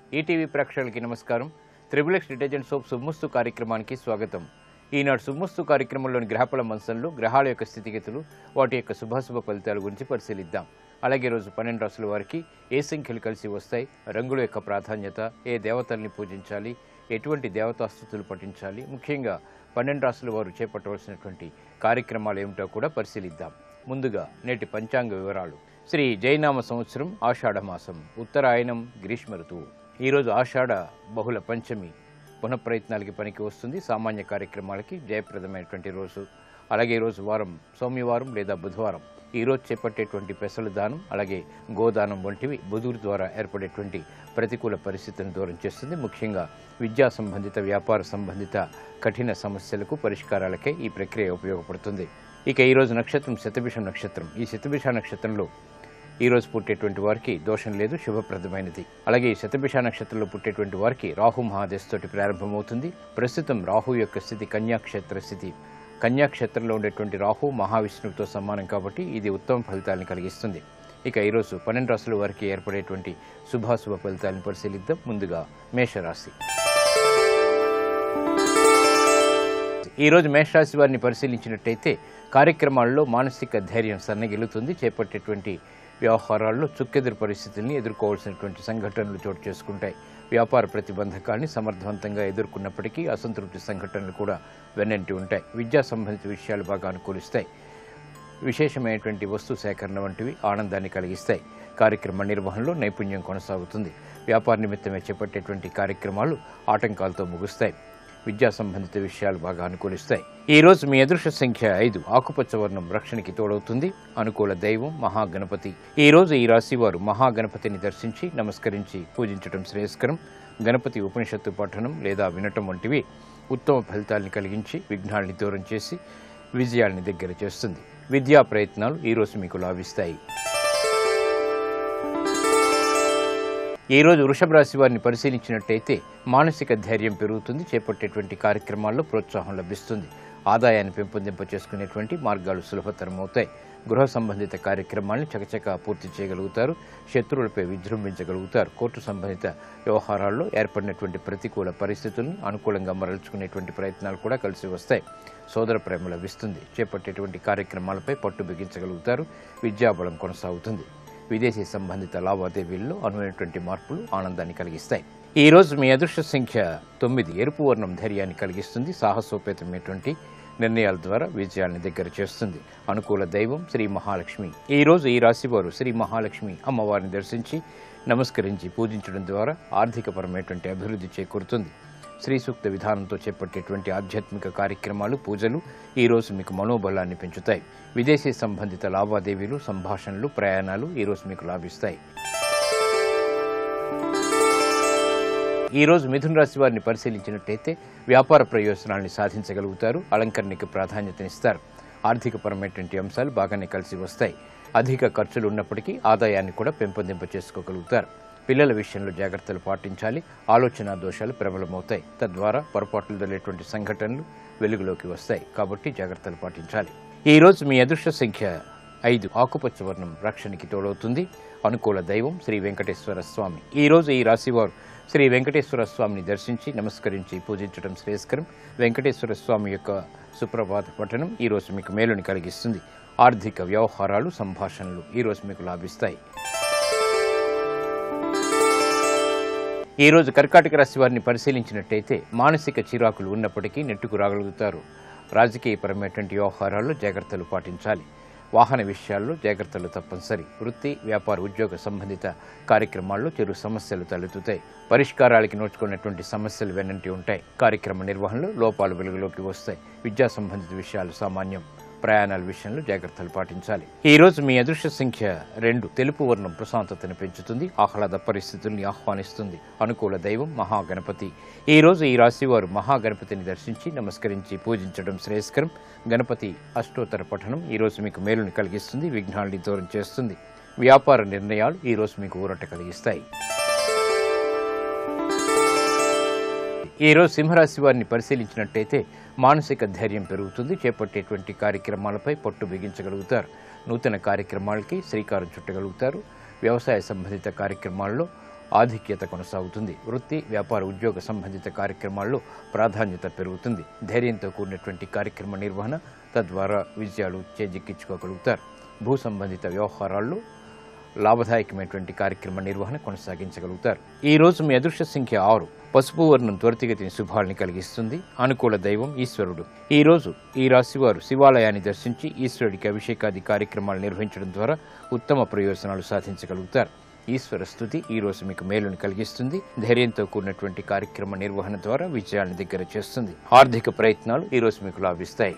ETV ప్రేక్షకులకి నమస్కారం. Triple X detergent soap శుభమస్తు కార్యక్రమానికి స్వాగతం. ఈనాడు శుభమస్తు కార్యక్రమంలోని గ్రహఫల మంచంలో గ్రహాల యొక్క స్థితిగతులు, వాటి యొక్క శుభాశుభ ఫలితాల గురించి పరిశీలిద్దాం. అలాగే రోజు 12 రాశుల వారికి ఏ సంఖ్యలు కలిసి వస్తాయి, రంగుల యొక్క ప్రాధాన్యత, ఏ దేవతల్ని పూజించాలి, ఎటువంటి దేవతాస్తుతులు పఠించాలి, ముఖ్యంగా 12 రాశుల వారు చేపట్టవలసినటువంటి కార్యక్రమాలు ఏమిటో కూడా పరిశీలిద్దాం. ముందుగా నేటి పంచాంగ వివరాలు. శ్రీ జైనామ సంవత్సరం ఆషాఢ మాసం, ఉత్తరాయణం, గ్రీష్మ ఋతువు. ఈరోజు ఆషాఢ బహుళ పంచమి, పునఃప్రయత్నాలకి పనికి వస్తుంది. సామాన్య కార్యక్రమాలకి జయప్రదమైనటువంటి రోజు. అలాగే ఈరోజు వారం సోమవారం లేదా బుధవారం. ఈరోజు చేపట్టేటువంటి పెసల దానం, అలాగే గోదానం వంటివి బుధుడి ద్వారా ఏర్పడేటువంటి ప్రతికూల పరిస్థితిని దూరం చేస్తుంది. ముఖ్యంగా విద్యా సంబంధిత, వ్యాపార సంబంధిత కఠిన సమస్యలకు పరిష్కారాలకే ఈ ప్రక్రియ ఉపయోగపడుతుంది. ఇక ఈరోజు నక్షత్రం శతభిష నక్షత్రం. ఈ శతభిష నక్షత్రంలో ఈరోజు పుట్టేటువంటి వారికి దోషం లేదు, శుభప్రదమైనది. అలాగే ఈ శతభిష నక్షత్రంలో పుట్టేటువంటి వారికి రాహు మహాదశతోటి ప్రారంభమవుతుంది. ప్రస్తుతం రాహు యొక్క స్థితి కన్యాక్షేత్ర స్థితి. కన్యాక్షేత్రంలో ఉండేటువంటి రాహు మహావిష్ణువుతో సమానం కాబట్టి ఇది ఉత్తమ ఫలితాలను కలిగిస్తుంది. ఇక ఈరోజు 12 రాశుల వారికి ఏర్పడేటువంటి శుభాశుభ ఫలితాలను పరిశీలిద్దాం. ముందుగా మేషరాశి. ఈరోజు మేషరాశి వారిని పరిశీలించినట్టయితే కార్యక్రమాల్లో మానసిక ధైర్యం సన్నగిలుతుంది. చేపట్టేటువంటి వ్యవహారాల్లో చుక్కెదురు పరిస్థితుల్ని ఎదుర్కోవాల్సినటువంటి సంఘటనలు చోటు చేసుకుంటాయి. వ్యాపార ప్రతిబంధకాల్ని సమర్థవంతంగా ఎదుర్కొన్నప్పటికీ అసంతృప్తి సంఘటనలు కూడా వెన్నంటి ఉంటాయి. విద్యా సంబంధిత విషయాలు బాగా అనుకూలిస్తాయి. విశేషమైనటువంటి వస్తు సేకరణ వంటివి ఆనందాన్ని కలిగిస్తాయి. కార్యక్రమ నిర్వహణలో నైపుణ్యం కొనసాగుతుంది. వ్యాపార నిమిత్తమే చేపట్టేటువంటి కార్యక్రమాలు ఆటంకాలతో ముగుస్తాయి. విద్యా సంబంధిత విషయాలు బాగా అనుకూలిస్తాయి. ఈ రోజు మీ అదృష్ట సంఖ్య 5, ఆకుపచ్చ వర్ణం, రక్షణకి తోడవుతుంది. అనుకూల దైవం మహాగణపతి. ఈ రోజు ఈ రాశి వారు మహాగణపతిని దర్శించి నమస్కరించి పూజించడం శ్రేయస్కరం. గణపతి ఉపనిషత్తు పఠనం లేదా వినటం వంటివి ఉత్తమ ఫలితాలను కలిగించి విఘ్నాల్ని దూరం చేసి విజయాల్ని దగ్గర చేస్తుంది. విద్యా ప్రయత్నాలు ఈ రోజు మీకు లాభిస్తాయి. ఈ రోజు వృషభ రాశి వారిని పరిశీలించినట్టయితే మానసిక ధైర్యం పెరుగుతుంది. చేపట్టేటువంటి కార్యక్రమాల్లో ప్రోత్సాహం లభిస్తుంది. ఆదాయాన్ని పెంపొందింప చేసుకునేటువంటి మార్గాలు సులభతరం అవుతాయి. గృహ సంబంధిత కార్యక్రమాలను చకచకా పూర్తి చేయగలుగుతారు. శత్రువులపై విజృంభించగలుగుతారు. కోర్టు సంబంధిత వ్యవహారాల్లో ఏర్పడినటువంటి ప్రతికూల పరిస్థితులను అనుకూలంగా మరల్చుకునేటువంటి ప్రయత్నాలు కూడా కలిసి వస్తాయి. సోదర ప్రేమ లభిస్తుంది. చేపట్టేటువంటి కార్యక్రమాలపై పట్టు బిగించగలుగుతారు. విద్యాబలం కొనసాగుతుంది. విదేశీ సంబంధిత లావాదేవీల్లో అనువైనటువంటి మార్పులు ఆనందాన్ని కలిగిస్తాయి. ఈ రోజు మీ అదృష్ట సంఖ్య 9, ఎరుపు వర్ణం, ధైర్యాన్ని కలిగిస్తుంది. సాహసోపేతమైనటువంటి నిర్ణయాల ద్వారా విజయాన్ని దగ్గర చేస్తుంది. అనుకూల దైవం శ్రీ మహాలక్ష్మి. ఈ రోజు ఈ రాశి వారు శ్రీ మహాలక్ష్మి అమ్మవారిని దర్శించి నమస్కరించి పూజించడం ద్వారా ఆర్థికపరమైనటువంటి అభివృద్ధి చేకూరుతుంది. శ్రీ సూక్త విధానంతో చేపట్టేటువంటి ఆధ్యాత్మిక కార్యక్రమాలు, పూజలు ఈ రోజు మీకు మనోబలాన్ని పెంచుతాయి. విదేశీ సంబంధిత లావాదేవీలు, సంభాషణలు, ప్రయాణాలు ఈ రోజు మీకు లాభిస్తాయి. ఈ రోజు మిథున రాశి వారిని పరిశీలించినట్టయితే వ్యాపార ప్రయోజనాల్ని సాధించగలుగుతారు. అలంకరణకి ప్రాధాన్యతనిస్తారు. ఆర్థికపరమైనటువంటి అంశాలు బాగానే కలిసి వస్తాయి. అధిక ఖర్చులు ఉన్నప్పటికీ ఆదాయాన్ని కూడా పెంపొందింప చేసుకోగలుగుతారు. పిల్లల విషయంలో జాగ్రత్తలు పాటించాలి. ఆలోచన దోషాలు ప్రబలమవుతాయి. తద్వారా పొరపాట్లు జరిగేటువంటి సంఘటనలు వెలుగులోకి వస్తాయి. కాబట్టి జాగ్రత్తలు పాటించాలి. ఈ రోజు మీ అదృష్ట సంఖ్య 5, ఆకుపచ్చ వర్ణం, రక్షణకి తోడవుతుంది. అనుకూల దైవం శ్రీ వెంకటేశ్వర స్వామి. ఈ రోజు ఈ రాశి వారు శ్రీ వెంకటేశ్వర స్వామిని దర్శించి నమస్కరించి పూజించడం శ్రేయస్కరం. వెంకటేశ్వర స్వామి యొక్క సుప్రభాత పఠనం ఈ రోజు మీకు మేలుని కలిగిస్తుంది. ఆర్థిక వ్యవహారాలు, సంభాషణలు ఈ రోజు మీకు లాభిస్తాయి. ఈ రోజు కర్కాటక రాశి వారిని పరిశీలించినట్టయితే మానసిక చిరాకులు ఉన్నప్పటికీ నెట్టుకు రాగలుగుతారు. రాజకీయపరమైనటువంటి వ్యవహారాల్లో జాగ్రత్తలు పాటించాలి. వాహన విషయాల్లో జాగ్రత్తలు తప్పనిసరి. వృత్తి, వ్యాపార, ఉద్యోగ సంబంధిత కార్యక్రమాల్లో చిరు సమస్యలు తలెత్తుతాయి. పరిష్కారాలకి నోచుకున్నటువంటి సమస్యలు వెన్నంటి ఉంటాయి. కార్యక్రమ నిర్వహణలో లోపాలు వెలుగులోకి వస్తాయి. విద్యా సంబంధిత విషయాలు సామాన్యం. ప్రయాణాల విషయంలో జాగ్రత్తలు పాటించాలి. ఈ రోజు మీ అదృష్ట సంఖ్య 2, తెలుపు వర్ణం, ప్రశాంతతను పెంచుతుంది. ఆహ్లాద పరిస్థితుల్ని ఆహ్వానిస్తుంది. అనుకూల దైవం మహాగణపతి. ఈ రోజు ఈ రాశి వారు మహాగణపతిని దర్శించి నమస్కరించి పూజించడం శ్రేయస్కరం. గణపతి అష్టోత్తర పఠనం ఈ రోజు మీకు మేలుని కలిగిస్తుంది. విఘ్నాల్ని దూరం చేస్తుంది. వ్యాపార నిర్ణయాలు ఈ రోజు మీకు ఊరట కలిగిస్తాయి. ఈ రోజు సింహరాశి వారిని పరిశీలించినట్టయితే మానసిక ధైర్యం పెరుగుతుంది. చేపట్టేటువంటి కార్యక్రమాలపై పట్టు బిగించగలుగుతారు. నూతన కార్యక్రమాలకి శ్రీకారం చుట్టగలుగుతారు. వ్యవసాయ సంబంధిత కార్యక్రమాల్లో ఆధిక్యత కొనసాగుతుంది. వృత్తి, వ్యాపార, ఉద్యోగ సంబంధిత కార్యక్రమాల్లో ప్రాధాన్యత పెరుగుతుంది. ధైర్యంతో కూడినటువంటి కార్యక్రమ నిర్వహణ, తద్వారా విజయాలు చేజిక్కించుకోగలుగుతారు. భూ సంబంధిత వ్యవహారాల్లో లాభదాయకమైనటువంటి కార్యక్రమ నిర్వహణ కొనసాగించగలుగుతారు. ఈ రోజు మీ అదృష్ట సంఖ్య 6. పసుపు వర్ణం త్వరితగతిని శుభాల్ని కలిగిస్తుంది. అనుకూల దైవం ఈశ్వరుడు. ఈ రోజు ఈ రాశివారు శివాలయాన్ని దర్శించి ఈశ్వరుడికి అభిషేకాది కార్యక్రమాలు నిర్వహించడం ద్వారా ఉత్తమ ప్రయోజనాలు సాధించగలుగుతారు. ఈశ్వర స్తుతి ఈ రోజు మీకు మేలును కలిగిస్తుంది. ధైర్యంతో కూడినటువంటి కార్యక్రమ నిర్వహణ ద్వారా విజయాన్ని దగ్గర చేస్తుంది. ఆర్థిక ప్రయత్నాలు ఈ రోజు మీకు లాభిస్తాయి.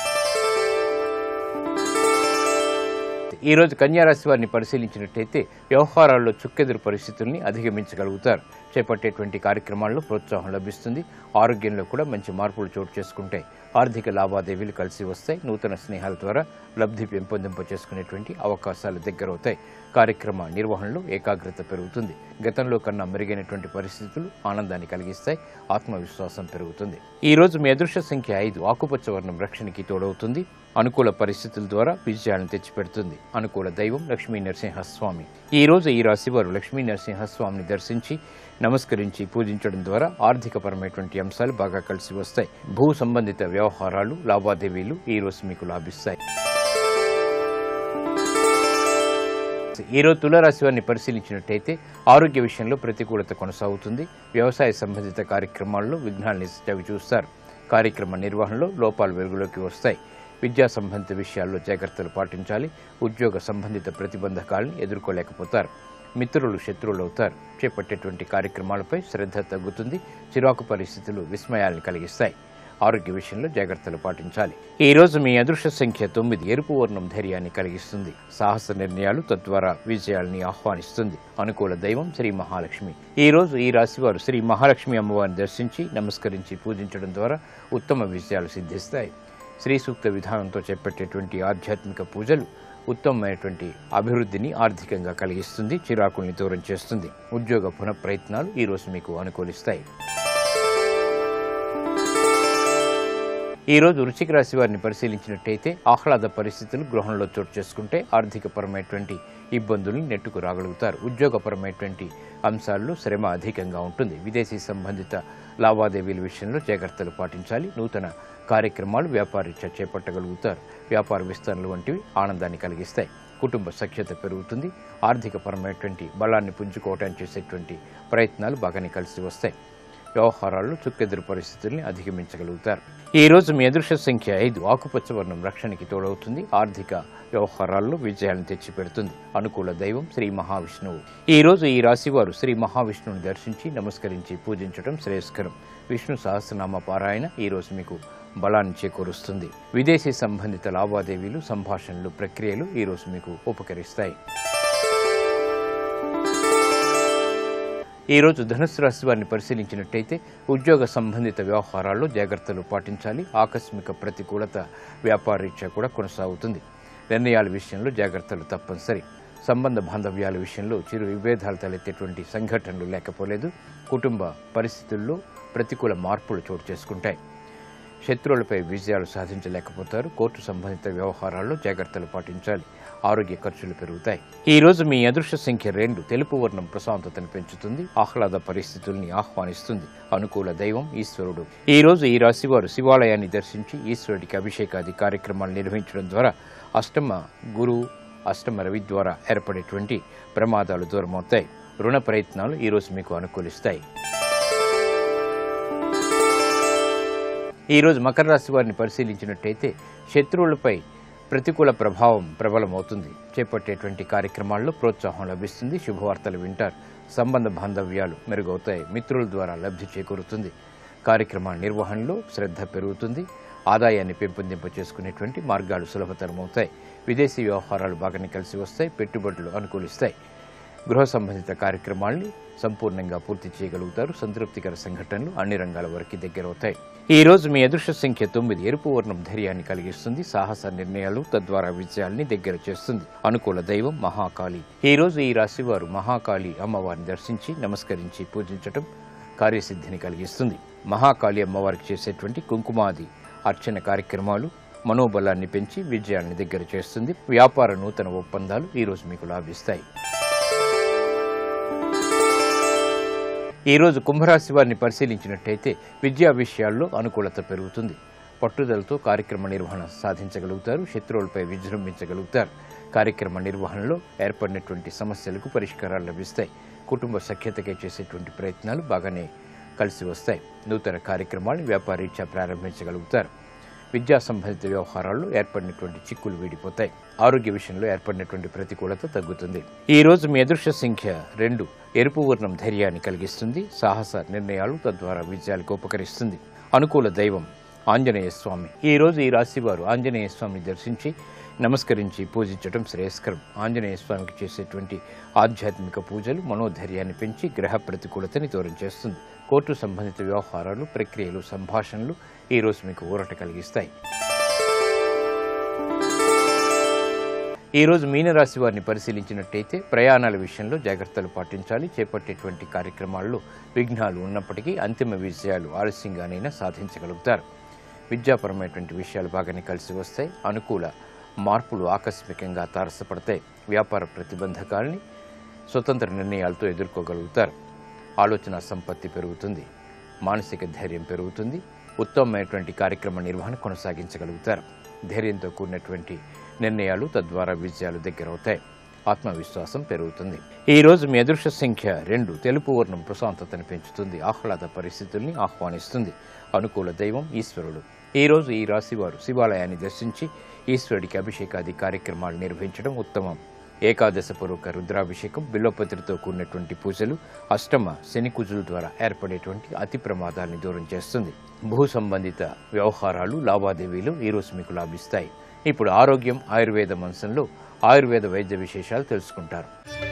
ఈ రోజు కన్యారాశి వారిని పరిశీలించినట్టయితే వ్యవహారాల్లో చుక్కెదురు పరిస్థితుల్ని అధిగమించగలుగుతారు. చేపట్టేటువంటి కార్యక్రమాల్లో ప్రోత్సాహం లభిస్తుంది. ఆరోగ్యంలో కూడా మంచి మార్పులు చోటు చేసుకుంటాయి. ఆర్థిక లావాదేవీలు కలిసి వస్తాయి. నూతన స్నేహాల ద్వారా లబ్ధి పెంపొందింప చేసుకునేటువంటి అవకాశాలు దగ్గరవుతాయి. కార్యక్రమ నిర్వహణలో ఏకాగ్రత పెరుగుతుంది. గతంలో కన్నా మెరుగైనటువంటి పరిస్థితులు ఆనందాన్ని కలిగిస్తాయి. ఆత్మవిశ్వాసం పెరుగుతుంది. ఈ రోజు మీ అదృష్ట సంఖ్య 5. ఆకుపచ్చ వర్ణం రక్షణకి తోడవుతుంది. అనుకూల పరిస్థితుల ద్వారా విజయాలను తెచ్చిపెడుతుంది. అనుకూల దైవం లక్ష్మీ నరసింహస్వామి. ఈ రోజు ఈ రాశి వారు లక్ష్మీ నరసింహస్వామిని దర్శించి నమస్కరించి పూజించడం ద్వారా ఆర్థికపరమైనటువంటి అంశాలు బాగా కలిసి వస్తాయి. భూ సంబంధిత వ్యవహారాలు, లావాదేవీలు ఈ రోజు మీకు లాభిస్తాయి. ఈ రోజు తులారాశి వారిని పరిశీలించినట్టయితే ఆరోగ్య విషయంలో ప్రతికూలత కొనసాగుతుంది. వ్యవసాయ సంబంధిత కార్యక్రమాల్లో విఘ్నాల్ని చవి చూస్తారు. కార్యక్రమ నిర్వహణలో లోపాలు వెలుగులోకి వస్తాయి. విద్యా సంబంధిత విషయాల్లో జాగ్రత్తలు పాటించాలి. ఉద్యోగ సంబంధిత ప్రతిబంధకాలను ఎదుర్కోలేకపోతారు. మిత్రులు శత్రువులు అవుతారు. చేపట్టేటువంటి కార్యక్రమాలపై శ్రద్ధ తగ్గుతుంది. చిరాకు పరిస్థితులు విస్మయాల్ని కలిగిస్తాయి. ఆరోగ్య విషయంలో జాగ్రత్తలు పాటించాలి. ఈ రోజు మీ అదృష్ట సంఖ్య 9. ఎరుపు వర్ణం ధైర్యాన్ని కలిగిస్తుంది. సాహస నిర్ణయాలు తద్వారా విజయాల్ని ఆహ్వానిస్తుంది. అనుకూల దైవం శ్రీ మహాలక్ష్మి. ఈ రోజు ఈ రాశివారు శ్రీ మహాలక్ష్మి అమ్మవారిని దర్శించి నమస్కరించి పూజించడం ద్వారా ఉత్తమ విజయాలు సిద్ధిస్తాయి. శ్రీ సూక్త విధానంతో చేపట్టేటువంటి ఆధ్యాత్మిక పూజలు ఉత్తమమైనటువంటి అభివృద్ధిని ఆర్థికంగా కలిగిస్తుంది. చిరాకుల్ని దూరం చేస్తుంది. ఉద్యోగ పునఃప్రయత్నాలు ఈ రోజు మీకు అనుకూలిస్తాయి. ఈ రోజు వృశ్చిక రాశి వారిని పరిశీలించినట్టయితే ఆహ్లాద పరిస్థితులు గృహంలో చోటు చేసుకుంటే ఆర్థికపరమైనటువంటి ఇబ్బందుల్ని నెట్టుకు రాగలుగుతారు. ఉద్యోగపరమైనటువంటి అంశాల్లో శ్రమ అధికంగా ఉంటుంది. విదేశీ సంబంధిత లావాదేవీల విషయంలో జాగ్రత్తలు పాటించాలి. నూతన కార్యక్రమాలు వ్యాపారీత్యా చేపట్టగలుగుతారు. వ్యాపార విస్తరణలు వంటివి ఆనందాన్ని కలిగిస్తాయి. కుటుంబ సఖ్యత పెరుగుతుంది. ఆర్థికపరమైనటువంటి బలాన్ని పుంజుకోవటానికి చేసేటువంటి ప్రయత్నాలు బాగానే కలిసి వస్తాయి. వ్యవహారాల్లో చుక్కెదురు పరిస్థితుల్ని అధిగమించగలుగుతారు. ఈ రోజు మీ అదృష్ట సంఖ్య 5. ఆకుపచ్చ వర్ణం రక్షణకి తోడవుతుంది. ఆర్థిక వ్యవహారాల్లో విజయాలను తెచ్చిపెడుతుంది. అనుకూల దైవం శ్రీ మహావిష్ణువు. ఈ రోజు ఈ రాశివారు శ్రీ మహావిష్ణువుని దర్శించి నమస్కరించి పూజించడం శ్రేయస్కరం. విష్ణు సహస్రనామ పారాయణ ఈ రోజు మీకు బలాన్ని చేకూరుస్తుంది. విదేశీ సంబంధిత లావాదేవీలు, సంభాషణలు, ప్రక్రియలు ఈ రోజు మీకు ఉపకరిస్తాయి. ఈ రోజు ధనుస్సు రాశి వారిని పరిశీలించినట్టయితే ఉద్యోగ సంబంధిత వ్యవహారాల్లో జాగ్రత్తలు పాటించాలి. ఆకస్మిక ప్రతికూలత వ్యాపారరీత్యా కూడా కొనసాగుతుంది. నిర్ణయాల విషయంలో జాగ్రత్తలు తప్పనిసరి. సంబంధ బాంధవ్యాల విషయంలో చిరు విభేదాలు తలెత్తేటువంటి సంఘటనలు లేకపోలేదు. కుటుంబ పరిస్థితుల్లో ప్రతికూల మార్పులు చోటు చేసుకుంటాయి. శత్రువులపై విజయాలు సాధించలేకపోతారు. కోర్టు సంబంధిత వ్యవహారాల్లో జాగ్రత్తలు పాటించాలి. ఆరోగ్య ఖర్చులు పెరుగుతాయి. ఈ రోజు మీ అదృష్ట సంఖ్య 2. తెలుపు వర్ణం ప్రశాంతతను పెంచుతుంది. ఆహ్లాద పరిస్థితుల్ని ఆహ్వానిస్తుంది. అనుకూల దైవం ఈశ్వరుడు. ఈ రోజు ఈ రాశివారు శివాలయాన్ని దర్శించి ఈశ్వరుడికి అభిషేకాది కార్యక్రమాలు నిర్వహించడం ద్వారా అష్టమ గురువు, అష్టమ రవి ద్వారా ఏర్పడేటువంటి ప్రమాదాలు దూరమవుతాయి. రుణ ప్రయత్నాలు ఈ రోజు మీకు అనుకూలిస్తాయి. ఈ రోజు మకర రాశి వారిని పరిశీలించినట్టయితే శత్రువులపై ప్రతికూల ప్రభావం ప్రబలమవుతుంది. చేపట్టేటువంటి కార్యక్రమాల్లో ప్రోత్సాహం లభిస్తుంది. శుభవార్తలు వింటారు. సంబంధ బాంధవ్యాలు మెరుగవుతాయి. మిత్రుల ద్వారా లబ్ధి చేకూరుతుంది. కార్యక్రమాల నిర్వహణలో శ్రద్ధ పెరుగుతుంది. ఆదాయాన్ని పెంపొందింప చేసుకునేటువంటి మార్గాలు సులభతరమవుతాయి. విదేశీ వ్యవహారాలు బాగానే కలిసి వస్తాయి. పెట్టుబడులు అనుకూలిస్తాయి. గృహ సంబంధిత కార్యక్రమాల్ని సంపూర్ణంగా పూర్తి చేయగలుగుతారు. సంతృప్తికర సంఘటనలు అన్ని రంగాల వరకు దగ్గరవుతాయి. ఈ రోజు మీ అదృష్ట సంఖ్య 9. ఎరుపు వర్ణం ధైర్యాన్ని కలిగిస్తుంది. సాహస నిర్ణయాలు తద్వారా విజయాల్ని దగ్గర చేస్తుంది. అనుకూల దైవం మహాకాళి. ఈ రోజు ఈ రాశివారు మహాకాళి అమ్మవారిని దర్శించి నమస్కరించి పూజించటం కార్యసిద్ధిని కలిగిస్తుంది. మహాకాళి అమ్మవారికి చేసేటువంటి కుంకుమాది అర్చన కార్యక్రమాలు మనోబలాన్ని పెంచి విజయాల్ని దగ్గర చేస్తుంది. వ్యాపార నూతన ఒప్పందాలు ఈ రోజు మీకు లాభిస్తాయి. ఈరోజు కుంభరాశి వారిని పరిశీలించినట్టయితే విద్యా విషయాల్లో అనుకూలత పెరుగుతుంది. పట్టుదలతో కార్యక్రమ నిర్వహణ సాధించగలుగుతారు. శత్రువులపై విజృంభించగలుగుతారు. కార్యక్రమ నిర్వహణలో ఏర్పడినటువంటి సమస్యలకు పరిష్కారాలు లభిస్తాయి. కుటుంబ సఖ్యతకై చేసేటువంటి ప్రయత్నాలు బాగానే కలిసి వస్తాయి. నూతన కార్యక్రమాలు వ్యాపారీత్యా ప్రారంభించగలుగుతారు. విద్యా సంబంధిత వ్యవహారాల్లో ఏర్పడినటువంటి చిక్కులు వీడిపోతాయి. ఆరోగ్య విషయంలో ఏర్పడినటువంటి ప్రతికూలత తగ్గుతుంది. ఈ రోజు మీ అదృష్ట సంఖ్య 2. ఎరుపు వర్ణం ధైర్యాన్ని కలిగిస్తుంది. సాహస నిర్ణయాలు తద్వారా విజయాలకు ఉపకరిస్తుంది. అనుకూల దైవం ఆంజనేయ స్వామి. ఈ రోజు ఈ రాశి వారు ఆంజనేయ స్వామిని దర్శించి నమస్కరించి పూజించడం శ్రేయస్కరం. ఆంజనేయ స్వామికి చేసేటువంటి ఆధ్యాత్మిక పూజలు మనోధైర్యాన్ని పెంచి గ్రహ ప్రతికూలతని దూరం చేస్తుంది. కోర్టు సంబంధిత వ్యవహారాలు, ప్రక్రియలు, సంభాషణలు ఈ రోజు మీకు ఊరట కలిగిస్తాయి. ఈ రోజు మీనరాశి వారిని పరిశీలించినట్టయితే ప్రయాణాల విషయంలో జాగ్రత్తలు పాటించాలి. చేపట్టేటువంటి కార్యక్రమాల్లో విఘ్నాలు ఉన్నప్పటికీ అంతిమ విజయాలు ఆలస్యంగానైనా సాధించగలుగుతారు. విద్యాపరమైనటువంటి విషయాలు బాగానే కలిసి వస్తాయి. అనుకూల మార్పులు ఆకస్మికంగా తారసపడతాయి. వ్యాపార ప్రతిబంధకాలని స్వతంత్ర నిర్ణయాలతో ఎదుర్కోగలుగుతారు. ఆలోచన సంపత్తి పెరుగుతుంది. మానసిక ధైర్యం పెరుగుతుంది. ఉత్తమమైనటువంటి కార్యక్రమ నిర్వహణ కొనసాగించగలుగుతారు. ధైర్యంతో కూడినటువంటి నిర్ణయాలు తద్వారా విజయాలు దగ్గరవుతాయి. ఆత్మవిశ్వాసం పెరుగుతుంది. ఈ రోజు మీ అదృష్ట సంఖ్య 2. తెలుపు వర్ణం ప్రశాంతతను పెంచుతుంది. ఆహ్లాద పరిస్థితుల్ని ఆహ్వానిస్తుంది. అనుకూల దైవం ఈశ్వరుడు. ఈ రోజు ఈ రాశి వారు శివాలయాన్ని దర్శించి ఈశ్వరుడికి అభిషేకాది కార్యక్రమాలు నిర్వహించడం ఉత్తమం. ఏకాదశపూర్వక రుద్రాభిషేకం, బిల్వపత్రితో కూడినటువంటి పూజలు అష్టమ శని కుజుల ద్వారా ఏర్పడేటువంటి అతి ప్రమాదాన్ని దూరం చేస్తుంది. భూ సంబంధిత వ్యవహారాలు, లావాదేవీలు ఈరోజు మీకు లాభిస్తాయి. ఇప్పుడు ఆరోగ్యం, ఆయుర్వేద అంశంలో ఆయుర్వేద వైద్య విశేషాలు తెలుసుకుంటారు.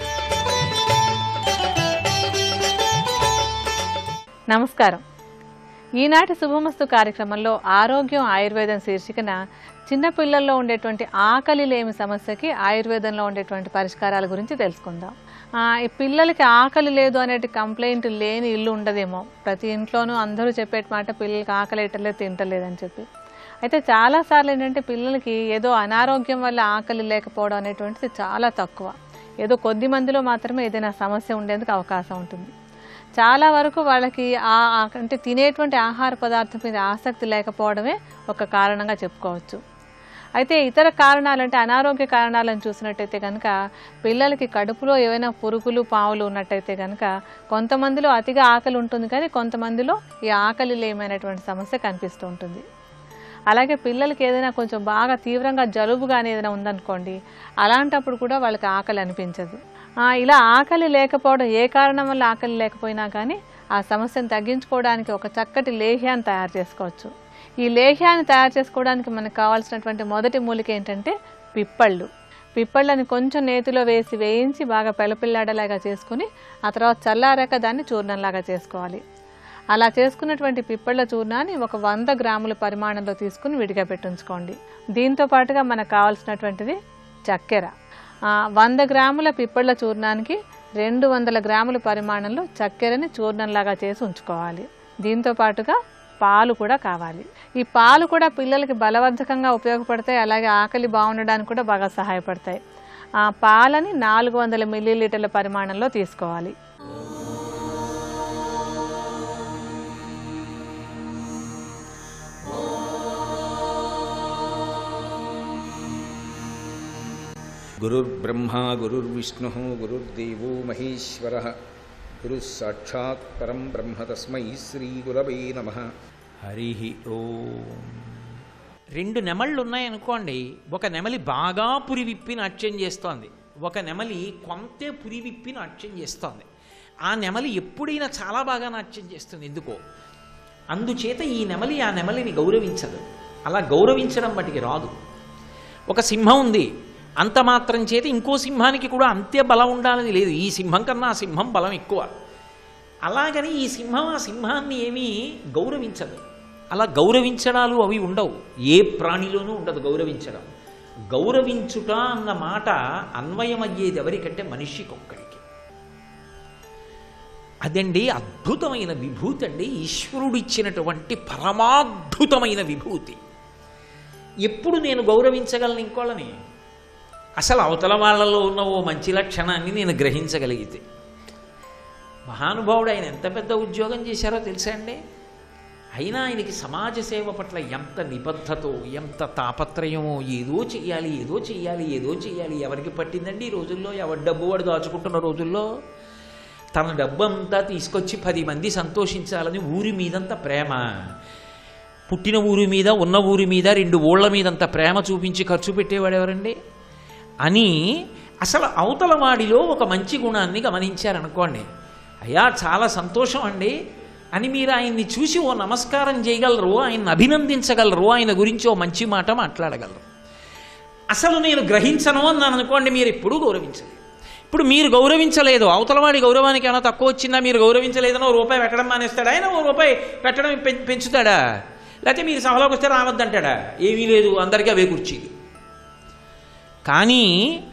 నమస్కారం. ఈనాటి శుభమస్తు కార్యక్రమంలో ఆరోగ్యం ఆయుర్వేదం శీర్షికన చిన్నపిల్లల్లో ఉండేటువంటి ఆకలి లేమి సమస్యకి ఆయుర్వేదంలో ఉండేటువంటి పరిష్కారాల గురించి తెలుసుకుందాం. ఈ పిల్లలకి ఆకలి లేదు అనేటి కంప్లైంట్ లేని ఇల్లు ఉండదేమో. ప్రతి ఇంట్లోనూ అందరూ చెప్పే మాట పిల్లలకి ఆకలి వేయట్లేదు, తింటలేదని చెప్పి. అయితే చాలాసార్లు ఏంటంటే పిల్లలకి ఏదో అనారోగ్యం వల్ల ఆకలి లేకపోవడం అనేటువంటిది చాలా తక్కువ. ఏదో కొద్ది మందిలో మాత్రమే ఏదైనా సమస్య ఉండేందుకు అవకాశం ఉంటుంది. చాలా వరకు వాళ్ళకి అంటే తినేటువంటి ఆహార పదార్థం మీద ఆసక్తి లేకపోవడమే ఒక కారణంగా చెప్పుకోవచ్చు. అయితే ఇతర కారణాలంటే అనారోగ్య కారణాలను చూసినట్టయితే కనుక పిల్లలకి కడుపులో ఏవైనా పురుగులు, పావులు ఉన్నట్టయితే కనుక కొంతమందిలో అతిగా ఆకలి ఉంటుంది, కానీ కొంతమందిలో ఈ ఆకలి లేమైనటువంటి సమస్య కనిపిస్తూ ఉంటుంది. అలాగే పిల్లలకి ఏదైనా కొంచెం బాగా తీవ్రంగా జలుబు కానీ ఏదైనా ఉందనుకోండి, అలాంటప్పుడు కూడా వాళ్ళకి ఆకలి అనిపించదు. ఇలా ఆకలి లేకపోవడం, ఏ కారణం వల్ల ఆకలి లేకపోయినా కానీ ఆ సమస్యను తగ్గించుకోవడానికి ఒక చక్కటి లేహ్యాన్ని తయారు చేసుకోవచ్చు. ఈ లేహ్యాన్ని తయారు చేసుకోవడానికి మనకు కావాల్సినటువంటి మొదటి మూలిక ఏంటంటే పిప్పళ్ళు. పిప్పళ్ళని కొంచెం నేతిలో వేయించి బాగా పెళ్ళపిల్లాడలాగా చేసుకుని ఆ తర్వాత చల్లారాక దాన్ని చూర్ణంలాగా చేసుకోవాలి. అలా చేసుకున్నటువంటి పిప్పళ్ళ చూర్ణాన్ని ఒక 100 గ్రాముల పరిమాణంలో తీసుకుని విడిగా పెట్టించుకోండి. దీంతో పాటుగా మనకు కావాల్సినటువంటిది చక్కెర. 100 గ్రాముల పిప్పళ్ళ చూర్ణానికి 200 గ్రాముల పరిమాణంలో చక్కెరని చూర్ణంలాగా చేసి ఉంచుకోవాలి. దీంతో పాటుగా పాలు కూడా కావాలి. ఈ పాలు కూడా పిల్లలకి బలవర్ధకంగా ఉపయోగపడతాయి. అలాగే ఆకలి బాగుండడానికి కూడా బాగా సహాయపడతాయి. ఆ పాలని 400 మిల్లీలీటర్ల పరిమాణంలో తీసుకోవాలి. గురుర్బ్రహ్మ గురుర్విష్ణుః గురుర్దేవో మహేశ్వరః గురుః సాక్షాత్ పరం బ్రహ్మ తస్మై శ్రీ గురవే నమః. హరి ఓం. 2 నెమళ్ళు ఉన్నాయనుకోండి. ఒక నెమలి బాగా పురివిప్పి నాట్యం చేస్తోంది, ఒక నెమలి కొంతే పురివిప్పి నాట్యం చేస్తోంది. ఆ నెమలి ఎప్పుడైనా చాలా బాగా నాట్యం చేస్తుంది. ఎందుకో అందుచేత ఈ నెమలి ఆ నెమలిని గౌరవించదు. అలా గౌరవించడం వాటికి రాదు. ఒక సింహం ఉంది, అంత మాత్రం చేత ఇంకో సింహానికి కూడా అంతే బలం ఉండాలని లేదు. ఈ సింహం కన్నా ఆ సింహం బలం ఎక్కువ. అలాగని ఈ సింహం ఆ సింహాన్ని ఏమీ గౌరవించదు. అలా గౌరవించడాలు అవి ఉండవు. ఏ ప్రాణిలోనూ ఉండదు గౌరవించడం. గౌరవించుట అన్న మాట అన్వయమయ్యేది ఎవరికంటే మనిషికి ఒక్కడికి. అదండి అద్భుతమైన విభూతి అండి. ఈశ్వరుడిచ్చినటువంటి పరమాద్భుతమైన విభూతి. ఎప్పుడు నేను గౌరవించగలను ఇంకోళ్ళని? అసలు అవతల వాళ్ళలో ఉన్న ఓ మంచి లక్షణాన్ని నేను గ్రహించగలిగితే. మహానుభావుడు ఆయన ఎంత పెద్ద ఉద్యోగం చేశారో తెలుసా అండి. అయినా ఆయనకి సమాజ సేవ పట్ల ఎంత నిబద్ధతో, ఎంత తాపత్రయమో, ఏదో చెయ్యాలి ఏదో చెయ్యాలి ఏదో చెయ్యాలి. ఎవరికి పట్టిందండి ఈ రోజుల్లో? ఎవరి డబ్బు వాడు దాచుకుంటున్న రోజుల్లో తన డబ్బు అంతా తీసుకొచ్చి 10 మంది సంతోషించాలని ఊరి మీదంత ప్రేమ, పుట్టిన ఊరి మీద ఉన్న ఊరి మీద 2 ఊళ్ళ మీదంత ప్రేమ చూపించి ఖర్చు పెట్టేవాడు ఎవరండి అని అసలు అవతల వాడిలో ఒక మంచి గుణాన్ని గమనించారనుకోండి, అయ్యా చాలా సంతోషం అండి అని మీరు ఆయన్ని చూసి ఓ నమస్కారం చేయగలరు, ఆయన్ని అభినందించగలరు, ఆయన గురించి ఓ మంచి మాట మాట్లాడగలరు. అసలు నేను గ్రహించను అన్నాను అనుకోండి, మీరు ఎప్పుడూ గౌరవించలేదు. ఇప్పుడు మీరు గౌరవించలేదు, అవతలవాడి గౌరవానికి ఏమైనా తక్కువ వచ్చిందా? మీరు గౌరవించలేదనో రూపాయి పెట్టడం మానేస్తాడా ఆయన? ఓ రూపాయి పెట్టడం పెంచుతాడా? లేకపోతే మీరు సభలోకి వస్తే రావద్దంటాడా? ఏమీ లేదు, అందరికీ అవే కుర్చీలు. కానీ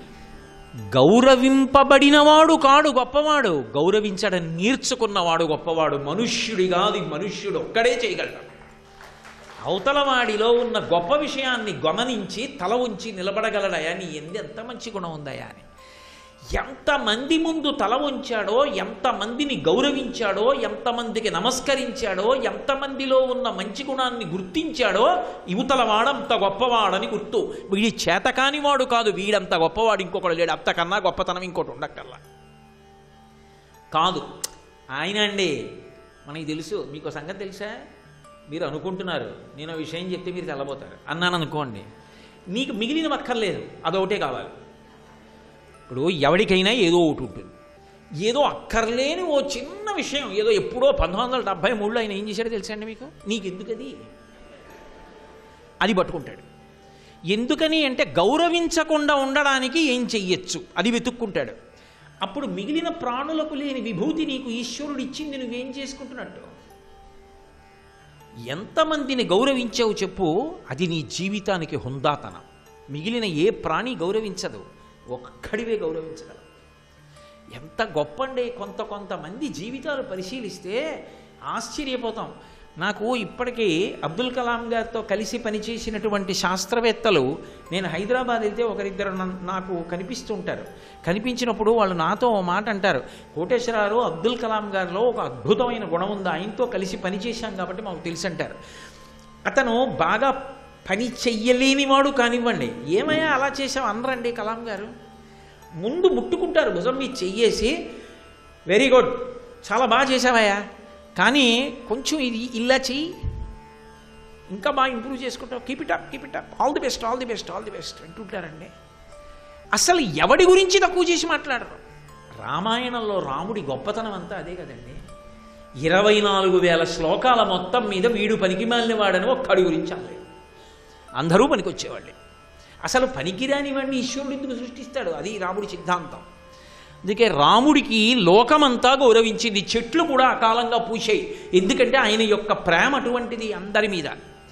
గౌరవింపబడినవాడు కాడు గొప్పవాడు, గౌరవించడం నేర్చుకున్నవాడు గొప్పవాడు. మనుష్యుడి కాదు, మనుష్యుడు ఒక్కడే చేయగలడు. అవతలవాడిలో ఉన్న గొప్ప విషయాన్ని గమనించి తల ఉంచి నిలబడగలడయా, నీ ఎంత మంచి గుణం ఉందయా అని. ఎంతమంది ముందు తల ఉంచాడో, ఎంతమందిని గౌరవించాడో, ఎంతమందికి నమస్కరించాడో, ఎంతమందిలో ఉన్న మంచి గుణాన్ని గుర్తించాడో, యువతలవాడంత గొప్పవాడని గుర్తు. వీడి చేతకాని వాడు కాదు, వీడంత గొప్పవాడు ఇంకొకడు లేడు, అంతకన్నా గొప్పతనం ఇంకోటి ఉండక్కల్లా కాదు. ఆయన అండి మనకి తెలుసు. మీకు సంగతి తెలుసా? మీరు అనుకుంటున్నారు నేను ఆ విషయం చెప్తే మీరు తెల్లబోతారు అన్నాను అనుకోండి, నీకు మిగిలిన అక్కర్లేదు, అదొకటే కావాలి. ఇప్పుడు ఎవరికైనా ఏదో ఒకటి ఉంటుంది, ఏదో అక్కర్లేని ఓ చిన్న విషయం, ఏదో ఎప్పుడో 1973లో ఆయన ఏం చేశాడో తెలుసా అండి మీకు? నీకు ఎందుకది అది పట్టుకుంటాడు. ఎందుకని అంటే గౌరవించకుండా ఉండడానికి ఏం చెయ్యొచ్చు అది వెతుక్కుంటాడు. అప్పుడు మిగిలిన ప్రాణులకు లేని విభూతి నీకు ఈశ్వరుడు ఇచ్చింది, నువ్వేం చేసుకుంటున్నట్టు? ఎంతమందిని గౌరవించావు చెప్పు, అది నీ జీవితానికి హుందాతనం. మిగిలిన ఏ ప్రాణి గౌరవించదు, ఒక్కడివే గౌరవించగలవు. ఎంత గొప్పండి. కొంతమంది జీవితాలు పరిశీలిస్తే ఆశ్చర్యపోతాం. నాకు ఇప్పటికీ అబ్దుల్ కలాం గారితో కలిసి పనిచేసినటువంటి శాస్త్రవేత్తలు, నేను హైదరాబాద్ వెళ్తే ఒకరిద్దరు నాకు కనిపిస్తూ ఉంటారు. కనిపించినప్పుడు వాళ్ళు నాతో ఓ మాట అంటారు, కోటేశ్వరరావు అబ్దుల్ కలాం గారిలో ఒక అద్భుతమైన గుణం ఉంది, ఆయనతో కలిసి పనిచేశాం కాబట్టి మాకు తెలుసు అంటారు. అతను బాగా పని చెయ్యలేనివాడు కానివ్వండి, ఏమయ్యా అలా చేసావు అనరండి కలాం గారు. ముందు ముట్టుకుంటారు భుజం మీద చెయ్యేసి, వెరీ గుడ్, చాలా బాగా చేసావయ్యా, కానీ కొంచెం ఇది ఇలా చెయ్యి, ఇంకా బాగా ఇంప్రూవ్ చేసుకుంటావు, keep it up, all the best అంటుంటారండి. అసలు ఎవడి గురించి తక్కువ చేసి మాట్లాడరు. రామాయణంలో రాముడి గొప్పతనం అంతా అదే కదండి. 24,000 శ్లోకాల మొత్తం మీద వీడు పనికి మాలిన వాడని ఒక్కడి గురించి అనలేదు, అందరూ పనికొచ్చేవాళ్ళే. అసలు పనికిరాని వాడిని ఈశ్వరుడు ఎందుకు సృష్టిస్తాడు? అది రాముడి సిద్ధాంతం. అందుకే రాముడికి లోకమంతా గౌరవించింది, చెట్లు కూడా అకాలంగా పూసాయి, ఎందుకంటే ఆయన యొక్క ప్రేమ అటువంటిది అందరి మీద.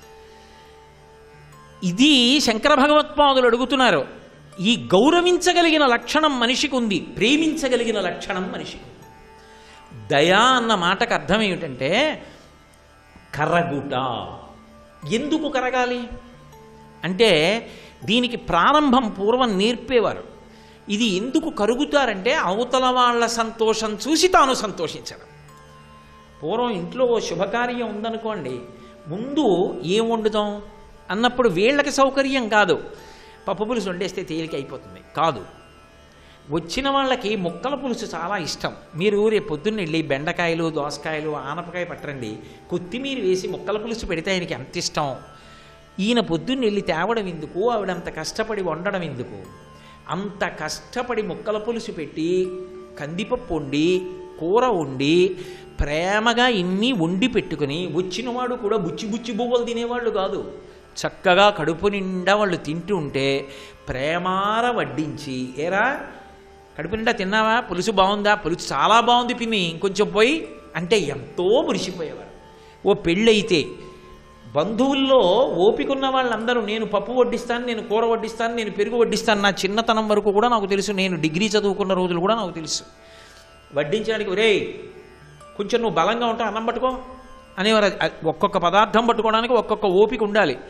ఇది శంకర భగవత్పాదులు అడుగుతున్నారు. ఈ గౌరవించగలిగిన లక్షణం మనిషికి ఉంది, ప్రేమించగలిగిన లక్షణం మనిషికి. దయా అన్న మాటకు అర్థం ఏమిటంటే కరగుట. ఎందుకు కరగాలి అంటే దీనికి ప్రారంభం పూర్వం నేర్పేవారు. ఇది ఎందుకు కరుగుతారంటే అవతల వాళ్ళ సంతోషం చూసి తాను సంతోషించడం. పూర్వం ఇంట్లో ఓ శుభకార్యం ఉందనుకోండి, ముందు ఏం వండుతాం అన్నప్పుడు వీళ్ళకి సౌకర్యం కాదు, పప్పు పులుసు వండేస్తే తేలిక అయిపోతుంది కాదు, వచ్చిన వాళ్ళకి ముక్కల పులుసు చాలా ఇష్టం. మీరు రేపు పొద్దున్న వెళ్ళి బెండకాయలు, దోసకాయలు, ఆనపకాయ పట్టరండి, కొత్తిమీర వేసి ముక్కల పులుసు పెడితే ఆయనకి ఎంత ఇష్టం. ఈయన పొద్దున్న వెళ్ళి తేవడం ఎందుకు, ఆవిడంత కష్టపడి వండడం ఎందుకు? అంత కష్టపడి ముక్కల పులుసు పెట్టి, కందిపప్పు వండి, కూర వండి, ప్రేమగా ఇన్ని వండి పెట్టుకుని వచ్చినవాడు కూడా బుచ్చి బువ్వలు తినేవాళ్ళు కాదు, చక్కగా కడుపు నిండా వాళ్ళు తింటూ ఉంటే ప్రేమార వడ్డించి, ఏరా కడుపు నిండా తిన్నావా, పులుసు బాగుందా, పులుసు చాలా బాగుంది పిన్ని, ఇంకొంచెం పోయి అంటే ఎంతో మురిసిపోయేవారు. ఓ పెళ్ళైతే బంధువుల్లో ఓపికన్న వాళ్ళందరూ నేను పప్పు వడ్డిస్తాను, నేను కూర వడ్డిస్తాను, నేను పెరుగు వడ్డిస్తాను. నా చిన్నతనం వరకు కూడా నాకు తెలుసు, నేను డిగ్రీ చదువుకున్న రోజులు కూడా నాకు తెలుసు. వడ్డించడానికి ఒరే కొంచెం నువ్వు బలంగా ఉంటావు అన్నం పట్టుకో అనేవారు. ఒక్కొక్క పదార్థం పట్టుకోవడానికి ఒక్కొక్క ఓపిక ఉండాలి.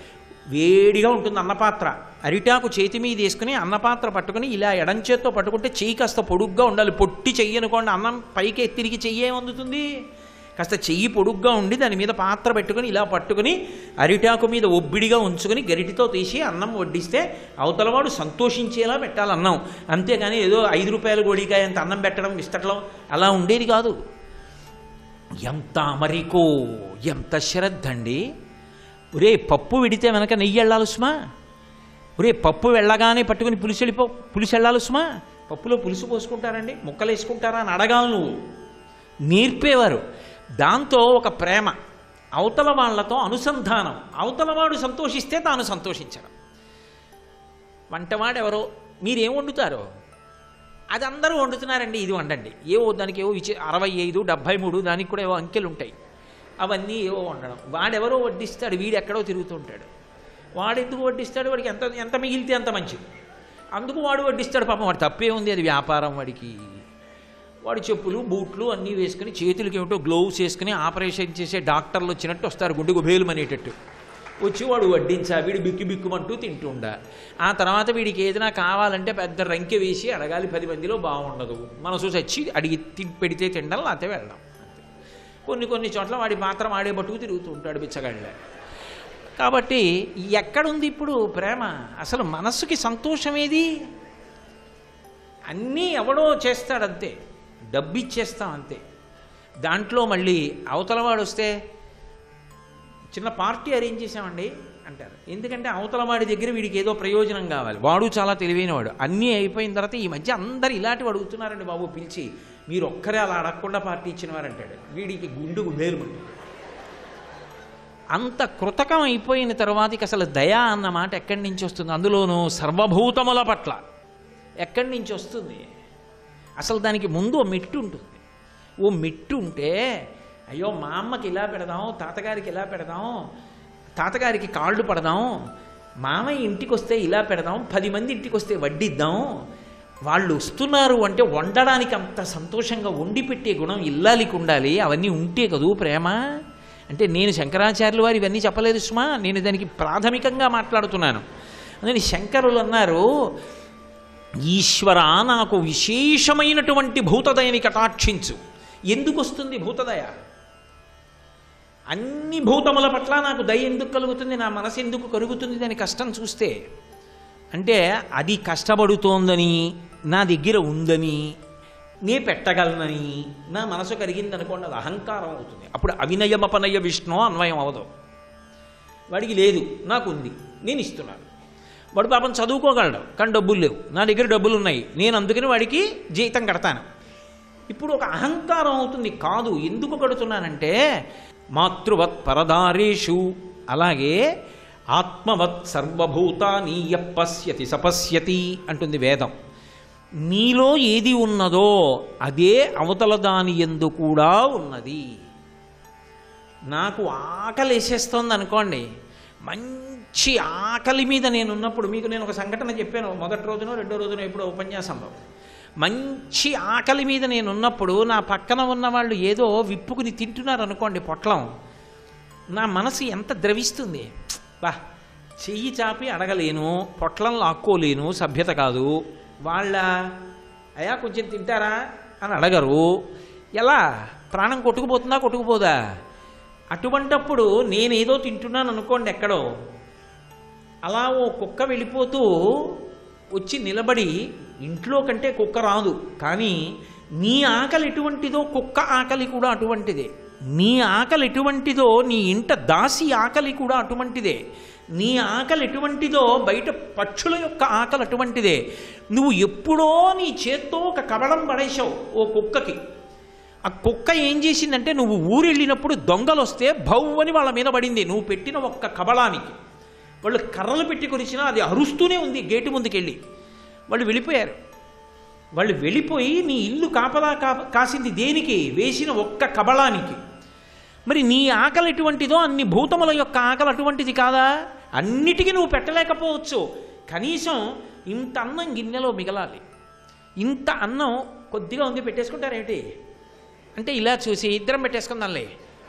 వేడిగా ఉంటుంది అన్నపాత్ర. అరిటాకు చేతి మీద వేసుకుని అన్నపాత్ర పట్టుకుని ఇలా ఎడం చేత్తో పట్టుకుంటే చెయ్యి కాస్త పొడుగ్గా ఉండాలి. పొట్టి చెయ్యి అనుకోండి, అన్నం పైకి తిరిగి చెయ్యి ఏమందుతుంది? కాస్త చెయ్యి పొడుగ్గా ఉండి దాని మీద పాత్ర పెట్టుకుని ఇలా పట్టుకుని అరిటాకు మీద ఒబ్బిడిగా ఉంచుకొని గరిటితో తీసి అన్నం వడ్డిస్తే అవతలవాడు సంతోషించేలా పెట్టాలి అన్నం. అంతేగాని ఏదో 5 రూపాయల గోడికాయ అంత అన్నం పెట్టడం విస్తటం అలా ఉండేది కాదు. ఎంత అమరికో, ఎంత శ్రద్ధ అండి. ఒరే పప్పు విడితే వెనక నెయ్యి వెళ్ళాలి సుమా. ఒరే పప్పు వెళ్ళగానే పట్టుకుని పులుసు వెళ్ళాలి సుమా. పప్పులో పులుసు పోసుకుంటారండి, ముక్కలు వేసుకుంటారా అని అడగాలి నువ్వు. నేర్పేవారు. దాంతో ఒక ప్రేమ, అవతల వాళ్లతో అనుసంధానం, అవతలవాడు సంతోషిస్తే తాను సంతోషించడం. వంటవాడు ఎవరో మీరేం వండుతారో అది అందరూ వండుతున్నారండి, ఇది వండండి. ఏవో దానికి ఏవో 65, 73 దానికి కూడా ఏవో అంకెలు ఉంటాయి. అవన్నీ ఏవో వండడం. వాడెవరో వడ్డిస్తాడు, వీడు ఎక్కడో తిరుగుతుంటాడు. వాడెందుకు వడ్డిస్తాడు? వాడికి ఎంత మిగిలితే అంత మంచిది, అందుకు వాడు వడ్డిస్తాడు. పాపం వాడు తప్పే ఉంది, అది వ్యాపారం వాడికి. వాడు చెప్పులు బూట్లు అన్నీ వేసుకుని చేతులకి ఏమిటో గ్లోవ్స్ వేసుకుని ఆపరేషన్ చేసే డాక్టర్లు వచ్చినట్టు వస్తారు, గుండెకు భేలుమనేటట్టు వచ్చి వాడు వడ్డించా, వీడు బిక్కుమంటూ తింటుండా. ఆ తర్వాత వీడికి ఏదైనా కావాలంటే పెద్ద రంకె వేసి అడగాలి, 10 మందిలో బాగుండదు. మనసు చచ్చి అడిగి పెడితే తినడం, లేకపోతే వెళ్ళడం. కొన్ని చోట్ల వాడి పాత్ర వాడే బట్టుకు తిరుగుతూ ఉంటాడు బిచ్చగాళ్ళ. కాబట్టి ఎక్కడుంది ఇప్పుడు ప్రేమ? అసలు మనస్సుకి సంతోషం ఏది? అన్నీ ఎవడో చేస్తాడంతే, డబ్బు ఇచ్చేస్తాం అంతే. దాంట్లో మళ్ళీ అవతలవాడు వస్తే చిన్న పార్టీ అరేంజ్ చేసామండి అంటారు. ఎందుకంటే అవతలవాడి దగ్గర వీడికి ఏదో ప్రయోజనం కావాలి. వాడు చాలా తెలివైనవాడు. అన్నీ అయిపోయిన తర్వాత ఈ మధ్య అందరు ఇలాంటివి అడుగుతున్నారండి బాబు, పిలిచి మీరు ఒక్కరే అలా అడగకుండా పార్టీ ఇచ్చినవారు అంటాడు. వీడికి గుండెకు భేలుమండి. అంత కృతకం అయిపోయిన తర్వాత అసలు దయ అన్న మాట ఎక్కడి నుంచి వస్తుంది? అందులోనూ సర్వభూతముల పట్ల ఎక్కడి నుంచి వస్తుంది? అసలు దానికి ముందు ఓ మెట్టు ఉంటుంది. ఓ మెట్టు ఉంటే అయ్యో మా అమ్మకి ఇలా పెడదాం, తాతగారికి ఇలా పెడదాం, తాతగారికి కాళ్ళు పడదాం, మామయ్య ఇంటికి వస్తే ఇలా పెడదాం, 10 మంది ఇంటికి వస్తే వడ్డిద్దాం, వాళ్ళు వస్తున్నారు అంటే వండడానికి అంత సంతోషంగా వండి పెట్టే గుణం ఇల్లాలికి ఉండాలి. అవన్నీ ఉంటే కదూ ప్రేమ. అంటే నేను శంకరాచార్యులు వారు ఇవన్నీ చెప్పలేదు సుమా, నేను దానికి ప్రాథమికంగా మాట్లాడుతున్నాను. అందుకని శంకరులు అన్నారు, ఈశ్వర నాకు విశేషమైనటువంటి భూతదయని కటాక్షించు. ఎందుకు వస్తుంది భూతదయ? అన్ని భూతముల పట్ల నాకు దయ ఎందుకు కలుగుతుంది, నా మనసు ఎందుకు కలుగుతుంది దాని కష్టం చూస్తే? అంటే అది కష్టపడుతోందని, నా దగ్గర ఉందని, నే పెట్టగలనని నా మనసు కరిగింది అనుకోండి, అది అహంకారం అవుతుంది. అప్పుడు అవినయమపనయ విష్ణు అన్వయం అవదు. వాడికి లేదు, నాకు ఉంది, నేను ఇస్తున్నాను. వాడు పాపం చదువుకోగలడు కానీ డబ్బులు లేవు, నా దగ్గర డబ్బులు ఉన్నాయి, నేను అందుకని వాడికి జీతం కడతాను. ఇప్పుడు ఒక అహంకారం అవుతుంది. కాదు, ఎందుకు కడుతున్నానంటే మాతృవత్ పరదారేషు, అలాగే ఆత్మవత్ సర్వభూతాని యపశ్యతి సపశ్యతి అంటుంది వేదం. నీలో ఏది ఉన్నదో అదే అవతల దాని యందు కూడా ఉన్నది. నాకు ఆకలి వేసేస్తోంది అనుకోండి, మంచి ఆకలి మీద నేనున్నప్పుడు మీకు నేను ఒక సంఘటన చెప్పాను, మొదటి రోజునో 2వ రోజునో ఎప్పుడో ఉపన్యాసంలో. మంచి ఆకలి మీద నేనున్నప్పుడు నా పక్కన ఉన్న వాళ్ళు ఏదో విప్పుకుని తింటున్నారు అనుకోండి పొట్లం, నా మనసు ఎంత ద్రవిస్తుంది. బా, చెయ్యి చాపి అడగలేను, పొట్లం లాక్కోలేను, సభ్యత కాదు. వాళ్ళ అయ్యా కొంచెం తింటారా అని అడగరు. ఎలా? ప్రాణం కొట్టుకుపోతుందా కొట్టుకుపోదా? అటువంటప్పుడు నేనేదో తింటున్నాను అనుకోండి ఎక్కడో, అలా ఓ కుక్క వెళ్ళిపోతూ వచ్చి నిలబడి, ఇంట్లో కంటే కుక్క రాదు కానీ నీ ఆకలి ఎటువంటిదో కుక్క ఆకలి కూడా అటువంటిదే. నీ ఆకలి ఎటువంటిదో నీ ఇంట దాసి ఆకలి కూడా అటువంటిదే. నీ ఆకలి ఎటువంటిదో బయట పక్షుల యొక్క ఆకలి అటువంటిదే. నువ్వు ఎప్పుడో నీ చేత్తో ఒక కబళం పడేశావు ఓ కుక్కకి. ఆ కుక్క ఏం చేసిందంటే, నువ్వు ఊరెళ్ళినప్పుడు దొంగలు వస్తే భవ్వని వాళ్ళ మీద పడింది నువ్వు పెట్టిన ఒక్క కబళానికి. వాళ్ళు కర్రలు పెట్టి కొరిచినా అది అరుస్తూనే ఉంది. గేటు ముందుకెళ్ళి వాళ్ళు వెళ్ళిపోయారు. వాళ్ళు వెళ్ళిపోయి నీ ఇల్లు కాపలా కాసింది దేనికి? వేసిన ఒక్క కబళానికి. మరి నీ ఆకలి ఎటువంటిదో అన్ని భూతముల యొక్క ఆకలి అటువంటిది కాదా? అన్నిటికీ నువ్వు పెట్టలేకపోవచ్చు, కనీసం ఇంత అన్నం గిన్నెలో మిగలాలి. ఇంత అన్నం కొద్దిగా ఉంది పెట్టేసుకుంటారేమిటి అంటే, ఇలా చూసి ఇద్దరం పెట్టేసుకుందాంలే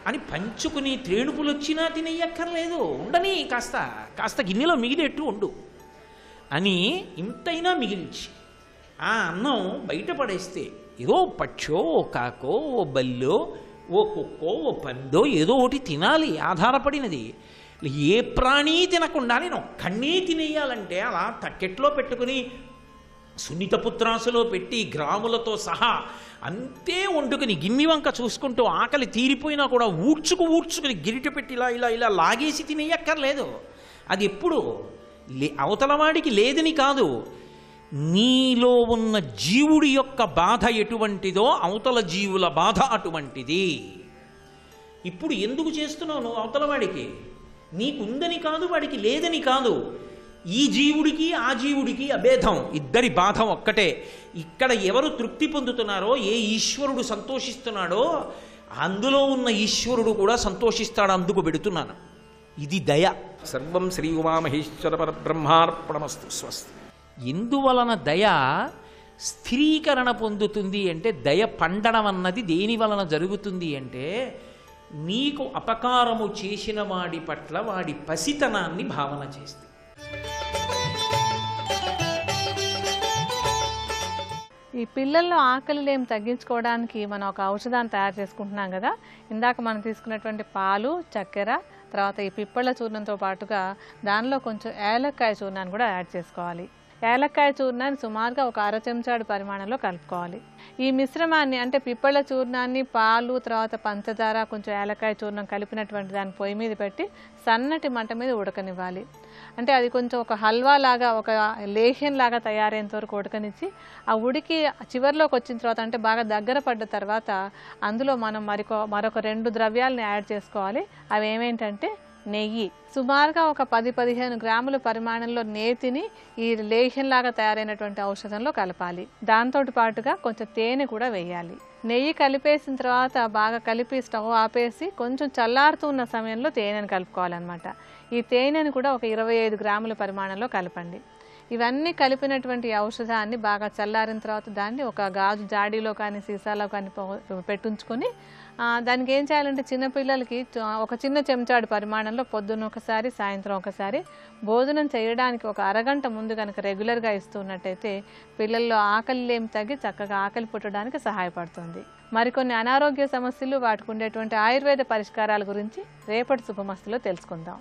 అని పంచుకుని త్రేణుపులు వచ్చినా తినేయక్కర్లేదు, ఉండని కాస్త గిన్నెలో మిగిలేట్టు ఉండు అని ఇంతైనా మిగిల్చి ఆ అన్నం బయట పడేస్తే ఏదో పక్షో, ఓ కాకో, ఓ బల్లో, ఓ కుక్కో, ఓ పందో ఏదో ఒకటి తినాలి, ఆధారపడినది. ఏ ప్రాణి తినకుండా నేను ఒక్కడే తినేయాలంటే అలా తక్కెట్లో పెట్టుకుని సున్నితపుత్రాసులో పెట్టి గ్రాములతో సహా అంతే వండుకుని గిన్నె వంక చూసుకుంటూ ఆకలి తీరిపోయినా కూడా ఊడ్చుకుని గిరిట పెట్టి ఇలా లాగేసి తినేయక్కర్లేదు. అది ఎప్పుడు అవతలవాడికి లేదని కాదు, నీలో ఉన్న జీవుడి యొక్క బాధ ఎటువంటిదో అవతల జీవుల బాధ అటువంటిది. ఇప్పుడు ఎందుకు చేస్తున్నావు నువ్వు అవతలవాడికి? నీకుందని కాదు, వాడికి లేదని కాదు. ఈ జీవుడికి ఆ జీవుడికి అభేదం, ఇద్దరి బాధ ఒక్కటే. ఇక్కడ ఎవరు తృప్తి పొందుతున్నారో, ఏ ఈశ్వరుడు సంతోషిస్తున్నాడో అందులో ఉన్న ఈశ్వరుడు కూడా సంతోషిస్తాడు, అందుకు పెడుతున్నాను. ఇది దయ. సర్వం శ్రీ ఉమామహేశ్వర పరబ్రహ్మార్పణమస్తు. స్వస్తి. ఎందువలన దయ స్థిరీకరణ పొందుతుంది అంటే, దయ పండడం అన్నది దేని వలన జరుగుతుంది అంటే, నీకు అపకారము చేసిన వాడి పట్ల వాడి పసితనాన్ని భావన చేస్తే. ఈ పిల్లల్లో ఆకలిలేం తగ్గించుకోవడానికి మనం ఒక ఔషధాన్ని తయారు చేసుకుంటున్నాం కదా. ఇందాక మనం తీసుకున్నటువంటి పాలు, చక్కెర, తర్వాత ఈ పిప్పళ్ళ చూర్ణంతో పాటుగా దానిలో కొంచెం ఏలక్కాయ చూర్ణాన్ని కూడా యాడ్ చేసుకోవాలి. ఏలక్కాయ చూర్ణాన్ని సుమారుగా ఒక 1/2 చెంచాడు పరిమాణంలో కలుపుకోవాలి. ఈ మిశ్రమాన్ని అంటే పిప్పళ్ళ చూర్ణాన్ని, పాలు, తర్వాత పంచదార, కొంచెం ఏలక్కాయ చూర్ణం కలిపినటువంటి దాన్ని పొయ్యి మీద పెట్టి సన్నటి మంట మీద ఉడకనివ్వాలి. అంటే అది కొంచెం ఒక హల్వా లాగా, ఒక లేహ్యం లాగా తయారైనంత వరకు ఉడకనిచ్చి, ఆ ఉడికి చివరిలోకి వచ్చిన తర్వాత అంటే బాగా దగ్గర పడ్డ తర్వాత అందులో మనం మరొక 2 ద్రవ్యాలను యాడ్ చేసుకోవాలి. అవి ఏమేంటంటే నెయ్యి. సుమారుగా ఒక 10-15 గ్రాముల పరిమాణంలో నేతిని ఈ లేహ్యంలాగా తయారైనటువంటి ఔషధంలో కలపాలి. దాంతో పాటుగా కొంచెం తేనె కూడా వేయాలి. నెయ్యి కలిపేసిన తర్వాత బాగా కలిపి స్టవ్ ఆపేసి కొంచెం చల్లారుతూ ఉన్న సమయంలో తేనెను కలుపుకోవాలన్నమాట. ఈ తేనెను కూడా ఒక 25 గ్రాముల పరిమాణంలో కలపండి. ఇవన్నీ కలిపినటువంటి ఔషధాన్ని బాగా చల్లారిన తర్వాత దాన్ని ఒక గాజు జాడీలో కానీ సీసాలో కానీ పెట్టుంచుకొని దానికి ఏం చేయాలంటే, చిన్నపిల్లలకి ఒక చిన్న చెంచాడు పరిమాణంలో పొద్దున్న ఒకసారి, సాయంత్రం ఒకసారి భోజనం చేయడానికి ఒక అరగంట ముందు కనుక రెగ్యులర్గా ఇస్తున్నట్టయితే పిల్లల్లో ఆకలిలేమి తగ్గి చక్కగా ఆకలి పుట్టడానికి సహాయపడుతుంది. మరికొన్ని అనారోగ్య సమస్యలు, వాటికి ఉండేటువంటి ఆయుర్వేద పరిష్కారాల గురించి రేపటి శుభమస్తులో తెలుసుకుందాం.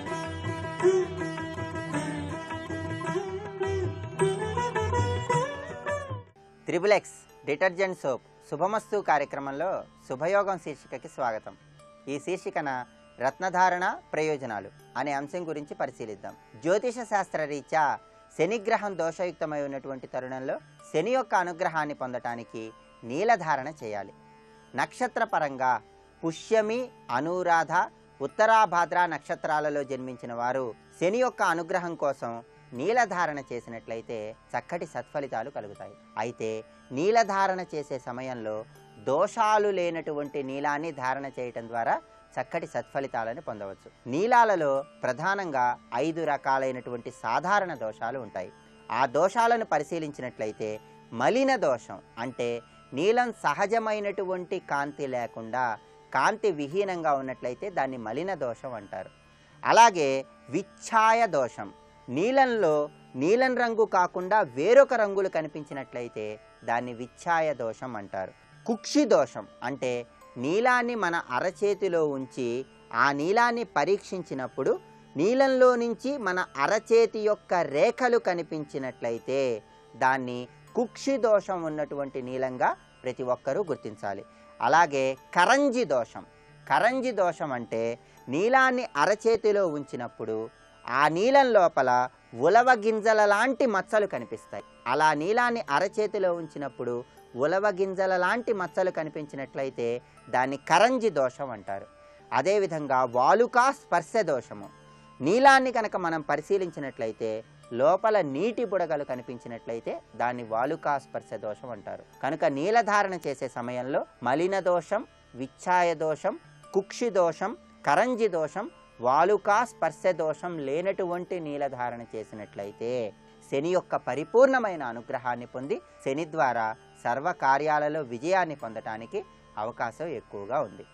త్రిబులెక్స్ డిటర్జెంట్ సోప్ శుభమస్తు కార్యక్రమంలో శుభయోగం శీర్షికకి స్వాగతం. ఈ శీర్షికన రత్నధారణ ప్రయోజనాలు అనే అంశం గురించి పరిశీలిద్దాం. జ్యోతిష శాస్త్ర రీత్యా శనిగ్రహం దోషయుక్తమై ఉన్నటువంటి తరుణంలో శని యొక్క అనుగ్రహాన్ని పొందటానికి నీలధారణ చేయాలి. నక్షత్రపరంగా పుష్యమి, అనురాధ, ఉత్తరాభాద్ర నక్షత్రాలలో జన్మించిన వారు శని యొక్క అనుగ్రహం కోసం నీలధారణ చేసినట్లయితే చక్కటి సత్ఫలితాలు కలుగుతాయి. అయితే నీలధారణ చేసే సమయంలో దోషాలు లేనటువంటి నీలాన్ని ధారణ చేయటం ద్వారా చక్కటి సత్ఫలితాలను పొందవచ్చు. నీలాలలో ప్రధానంగా 5 రకాలైనటువంటి సాధారణ దోషాలు ఉంటాయి. ఆ దోషాలను పరిశీలించినట్లయితే మలిన దోషం అంటే నీలం సహజమైనటువంటి కాంతి లేకుండా కాంతి విహీనంగా ఉన్నట్లయితే దాన్ని మలిన దోషం అంటారు. అలాగే విచ్ఛాయ దోషం, నీలంలో నీలం రంగు కాకుండా వేరొక రంగులు కనిపించినట్లయితే దాన్ని విచ్ఛాయ దోషం అంటారు. కుక్షి దోషం అంటే నీలాన్ని మన అరచేతిలో ఉంచి ఆ నీలాన్ని పరీక్షించినప్పుడు నీలంలో నుంచి మన అరచేతి యొక్క రేఖలు కనిపించినట్లయితే దాన్ని కుక్షి దోషం ఉన్నటువంటి నీలంగా ప్రతి ఒక్కరూ గుర్తించాలి. అలాగే కరంజి దోషం. కరంజి దోషం అంటే నీలాన్ని అరచేతిలో ఉంచినప్పుడు ఆ నీలం లోపల ఉలవ గింజల లాంటి మచ్చలు కనిపిస్తాయి. అలా నీలాన్ని అరచేతిలో ఉంచినప్పుడు ఉలవ గింజల లాంటి మచ్చలు కనిపించినట్లయితే దాన్ని కరంజి దోషం అంటారు. అదేవిధంగా వాలుకా స్పర్శ దోషము. నీలాన్ని కనుక మనం పరిశీలించినట్లయితే లోపల నీటి బుడగలు కనిపించినట్లయితే దాన్ని వాలుకా స్పర్శ దోషం అంటారు. కనుక నీలధారణ చేసే సమయంలో మలిన దోషం, విచ్ఛాయ దోషం, కుక్షి దోషం, కరంజి దోషం, వాలుకా స్పర్శ దోషం లేనటువంటి నీలధారణ చేసినట్లయితే శని యొక్క పరిపూర్ణమైన అనుగ్రహాన్ని పొంది శని ద్వారా సర్వ కార్యాలలో విజయాన్ని పొందటానికి అవకాశం ఎక్కువగా ఉంది.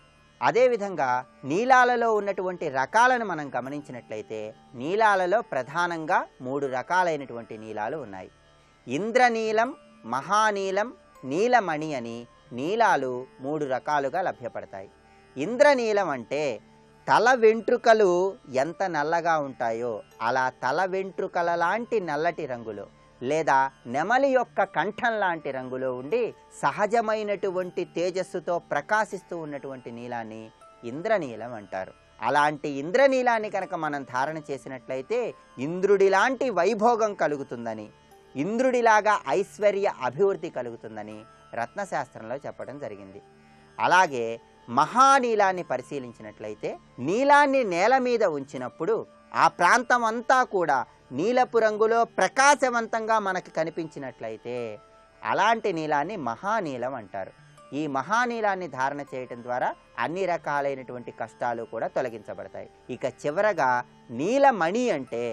అదేవిధంగా నీలాలలో ఉన్నటువంటి రకాలను మనం గమనించినట్లయితే నీలాలలో ప్రధానంగా 3 రకాలైనటువంటి నీలాలు ఉన్నాయి. ఇంద్రనీలం, మహానీలం, నీలమణి అని నీలాలు 3 రకాలుగా లభ్యపడతాయి. ఇంద్రనీలం అంటే తల వెంట్రుకలు ఎంత నల్లగా ఉంటాయో అలా తల వెంట్రుకల లాంటి నల్లటి రంగులో లేదా నెమలి యొక్క కంఠం లాంటి రంగులో ఉండి సహజమైనటువంటి తేజస్సుతో ప్రకాశిస్తూ ఉన్నటువంటి నీలాన్ని ఇంద్రనీలం అంటారు. అలాంటి ఇంద్రనీలాన్ని కనుక మనం ధారణ చేసినట్లయితే ఇంద్రుడిలాంటి వైభోగం కలుగుతుందని, ఇంద్రుడిలాగా ఐశ్వర్య అభివృద్ధి కలుగుతుందని రత్నశాస్త్రంలో చెప్పడం జరిగింది. అలాగే మహానీలాన్ని పరిశీలించినట్లయితే నీలాన్ని నేల మీద ఉంచినప్పుడు ఆ ప్రాంతం అంతా కూడా నీలపు రంగులో ప్రకాశవంతంగా మనకి కనిపించినట్లయితే అలాంటి నీలాన్ని మహానీలం అంటారు. ఈ మహానీలాన్ని ధారణ చేయటం ద్వారా అన్ని రకాలైనటువంటి కష్టాలు కూడా తొలగించబడతాయి. ఇక చివరగా నీలమణి అంటే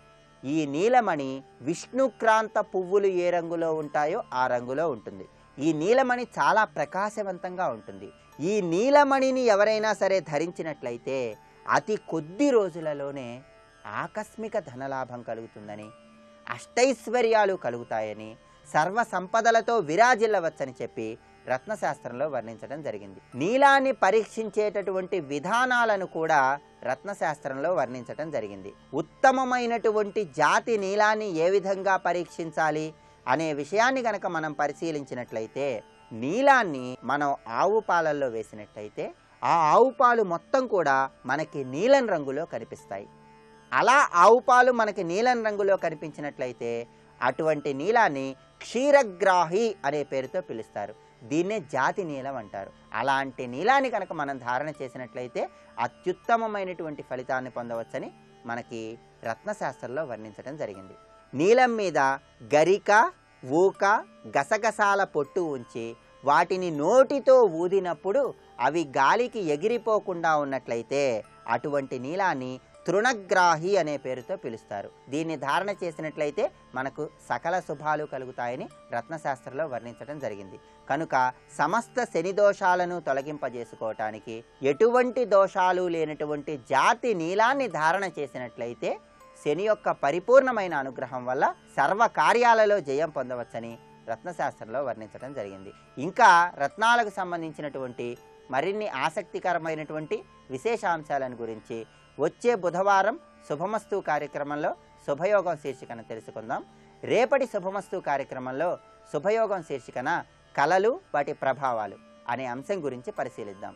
ఈ నీలమణి విష్ణుక్రాంత పువ్వులు ఏ రంగులో ఉంటాయో ఆ రంగులో ఉంటుంది. ఈ నీలమణి చాలా ప్రకాశవంతంగా ఉంటుంది. ఈ నీలమణిని ఎవరైనా సరే ధరించినట్లయితే అతి కొద్ది రోజులలోనే ఆకస్మిక ధనలాభం కలుగుతుందని, అష్టైశ్వర్యాలు కలుగుతాయని, సర్వ సంపదలతో విరాజిల్లవచ్చని చెప్పి రత్నశాస్త్రంలో వర్ణించడం జరిగింది. నీలాన్ని పరీక్షించేటటువంటి విధానాలను కూడా రత్నశాస్త్రంలో వర్ణించడం జరిగింది. ఉత్తమమైనటువంటి జాతి నీలాన్ని ఏ విధంగా పరీక్షించాలి అనే విషయాన్ని గనక మనం పరిశీలించినట్లయితే నీలాన్ని మనం ఆవు పాలల్లో వేసినట్లయితే ఆ ఆవు పాలు మొత్తం కూడా మనకి నీలం రంగులో కనిపిస్తాయి. అలా ఆవు పాలు మనకి నీలం రంగులో కనిపించినట్లయితే అటువంటి నీలాన్ని క్షీరగ్రాహి అనే పేరుతో పిలుస్తారు. దీన్నే జాతి నీలం అంటారు. అలాంటి నీలాన్ని కనుక మనం ధారణ చేసినట్లయితే అత్యుత్తమమైనటువంటి ఫలితాన్ని పొందవచ్చని మనకి రత్నశాస్త్రంలో వర్ణించడం జరిగింది. నీలం మీద గరిక, ఊక, గసగసాల పొట్టు ఉంచి వాటిని నోటితో ఊదినప్పుడు అవి గాలికి ఎగిరిపోకుండా ఉన్నట్లయితే అటువంటి నీలాన్ని తృణగ్రాహి అనే పేరుతో పిలుస్తారు. దీన్ని ధారణ చేసినట్లయితే మనకు సకల శుభాలు కలుగుతాయని రత్నశాస్త్రంలో వర్ణించడం జరిగింది. కనుక సమస్త శని దోషాలను తొలగింపజేసుకోవటానికి ఎటువంటి దోషాలు లేనటువంటి జాతి నీలాన్ని ధారణ చేసినట్లయితే శని యొక్క పరిపూర్ణమైన అనుగ్రహం వల్ల సర్వ కార్యాలలో జయం పొందవచ్చని రత్నశాస్త్రంలో వర్ణించడం జరిగింది. ఇంకా రత్నాలకు సంబంధించినటువంటి మరిన్ని ఆసక్తికరమైనటువంటి విశేషాంశాలను గురించి వచ్చే బుధవారం శుభమస్తు కార్యక్రమంలో శుభయోగం శీర్షికన తెలుసుకుందాం. రేపటి శుభమస్తు కార్యక్రమంలో శుభయోగం శీర్షికన కళలు, వాటి ప్రభావాలు అనే అంశం గురించి పరిశీలిద్దాం.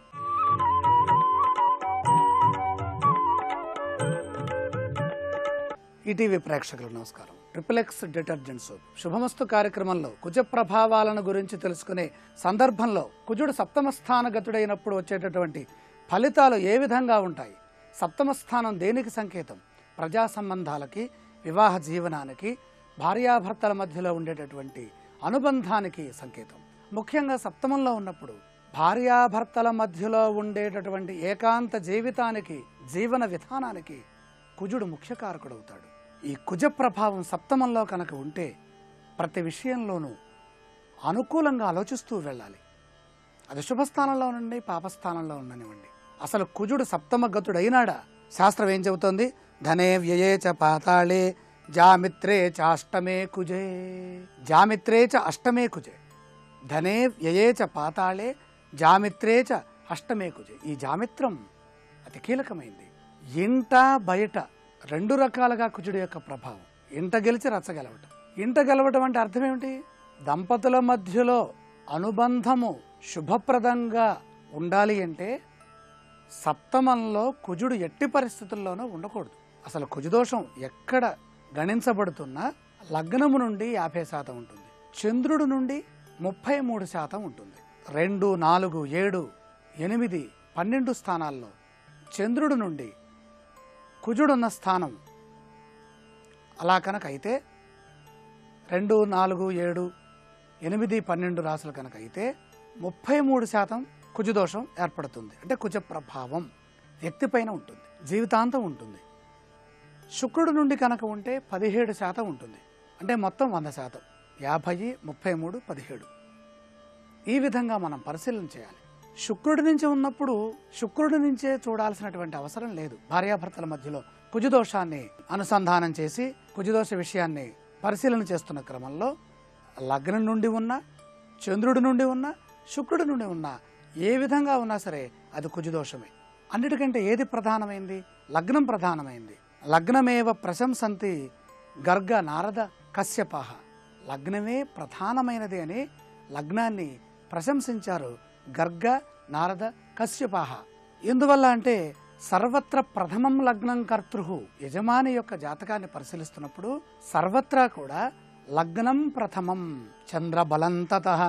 ఈటీవీ ప్రేక్షకులకు నమస్కారం. ట్రిపుల్ డిటర్జెంట్ సోప్ శుభమస్తు కార్యక్రమంలో కుజ ప్రభావాలను గురించి తెలుసుకునే సందర్భంలో కుజుడు సప్తమ స్థానగతుడైనప్పుడు వచ్చేటటువంటి ఫలితాలు ఏ విధంగా ఉంటాయి, సప్తమ స్థానం దేనికి సంకేతం, ప్రజా సంబంధాలకి, వివాహ జీవనానికి, భార్యాభర్తల మధ్యలో ఉండేటటువంటి అనుబంధానికి సంకేతం. ముఖ్యంగా సప్తమంలో ఉన్నప్పుడు భార్యాభర్తల మధ్యలో ఉండేటటువంటి ఏకాంత జీవితానికి, జీవన విధానానికి కుజుడు ముఖ్య కారకుడవుతాడు. ఈ కుజ ప్రభావం సప్తమంలో కనుక ఉంటే ప్రతి విషయంలోనూ అనుకూలంగా ఆలోచిస్తూ వెళ్ళాలి. అది శుభస్థానంలో ఉండండి, పాపస్థానంలో ఉండనివ్వండి. అసలు కుజుడు సప్తమ గతుడైనాడా? శాస్త్రం ఏం చెబుతోంది? ధనే వ్యయే చ పాతాళే జామిత్రే చ అష్టమే కుజే. జామిత్రే చ అష్టమే కుజే. ధనే వ్యయే చ పాతాళే జామిత్రే చ అష్టమే కుజే. ఈ జామిత్రం అతి కీలకమైంది. ఇంట బయట రెండు రకాలుగా కుజుడు యొక్క ప్రభావం. ఇంట గెలిచి రచ్చ గెలవటం. ఇంట గెలవటం అంటే అర్థం ఏమిటి? దంపతుల మధ్యలో అనుబంధము శుభప్రదంగా ఉండాలి అంటే సప్తమంలో కుజుడు ఎట్టి పరిస్థితుల్లోనూ ఉండకూడదు. అసలు కుజదోషం ఎక్కడ గణించబడుతున్నా లగ్నము నుండి 50% ఉంటుంది, చంద్రుడు నుండి 33% ఉంటుంది. 2, 4, 7, 8, 12 స్థానాల్లో చంద్రుడు నుండి కుజుడున్న స్థానం అలా కనుక అయితే 2, 4, 7, 8, 12 రాశులు కనుక అయితే 33% కుజదోషం ఏర్పడుతుంది. అంటే కుజ ప్రభావం వ్యక్తి పైన ఉంటుంది, జీవితాంతం ఉంటుంది. శుక్రుడు నుండి కనుక ఉంటే 17% ఉంటుంది. అంటే మొత్తం 100%. 50, 33, 17 ఈ విధంగా మనం పరిశీలన చేయాలి. శుక్రుడి నుంచి ఉన్నప్పుడు శుక్రుడి నుంచే చూడాల్సినటువంటి అవసరం లేదు. భార్యాభర్తల మధ్యలో కుజదోషాన్ని అనుసంధానం చేసి కుజదోష విషయాన్ని పరిశీలన చేస్తున్న క్రమంలో లగ్నం నుండి ఉన్నా, చంద్రుడి నుండి ఉన్నా, శుక్రుడి నుండి ఉన్నా, ఏ విధంగా ఉన్నా సరే అది కుజదోషమే. అన్నిటికంటే ఏది ప్రధానమైంది? లగ్నం ప్రధానమైంది. లగ్నమేవ ప్రశంసంతి గర్గ నారద కశ్యపః. లగ్నమే ప్రధానమైనది అని లగ్నాన్ని ప్రశంసించారు గర్గ నారద కశ్యపః. ఎందువల్ల అంటే సర్వత్ర ప్రథమం లగ్నం కర్తృహు. యజమాని యొక్క జాతకాన్ని పరిశీలిస్తున్నప్పుడు సర్వత్రా కూడా లగ్నం ప్రథమం చంద్రబలంతతః.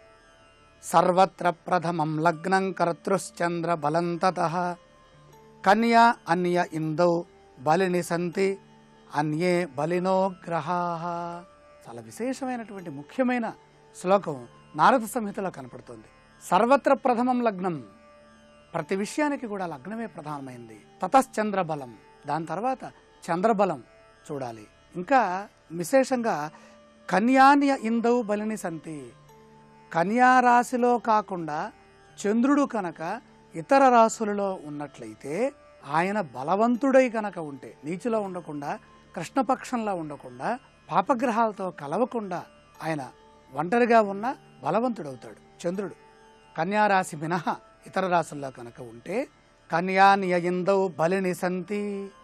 సర్వత్ర ప్రథమం లగ్నం కర్తృశ్చంద్రబలంతతః. కన్యా అన్య ఇందౌ బలిని సంతి అన్యే బలినో గ్రహాః. చాలా విశేషమైనటువంటి ముఖ్యమైన శ్లోకం నారద సంహితలో కనపడుతుంది. సర్వత్ర ప్రథమం లగ్నం, ప్రతి విషయానికి కూడా లగ్నమే ప్రధానమైంది. తతశ్చంద్రబలం, దాని తర్వాత చంద్రబలం చూడాలి. ఇంకా విశేషంగా కన్యాన్య ఇందౌ బలిని సంతి. కన్యా రాశిలో కాకుండా చంద్రుడు కనుక ఇతర రాశులలో ఉన్నట్లయితే ఆయన బలవంతుడై కనుక ఉంటే, నీచులో ఉండకుండా కృష్ణపక్షంలో ఉండకుండా పాపగ్రహాలతో కలవకుండా ఆయన ఒంటరిగా ఉన్న బలవంతుడవుతాడు చంద్రుడు. కన్యారాశి మినహా ఇతర రాశుల్లో కనుక ఉంటే కన్యాన్య ఇందౌ బలిని సంతి.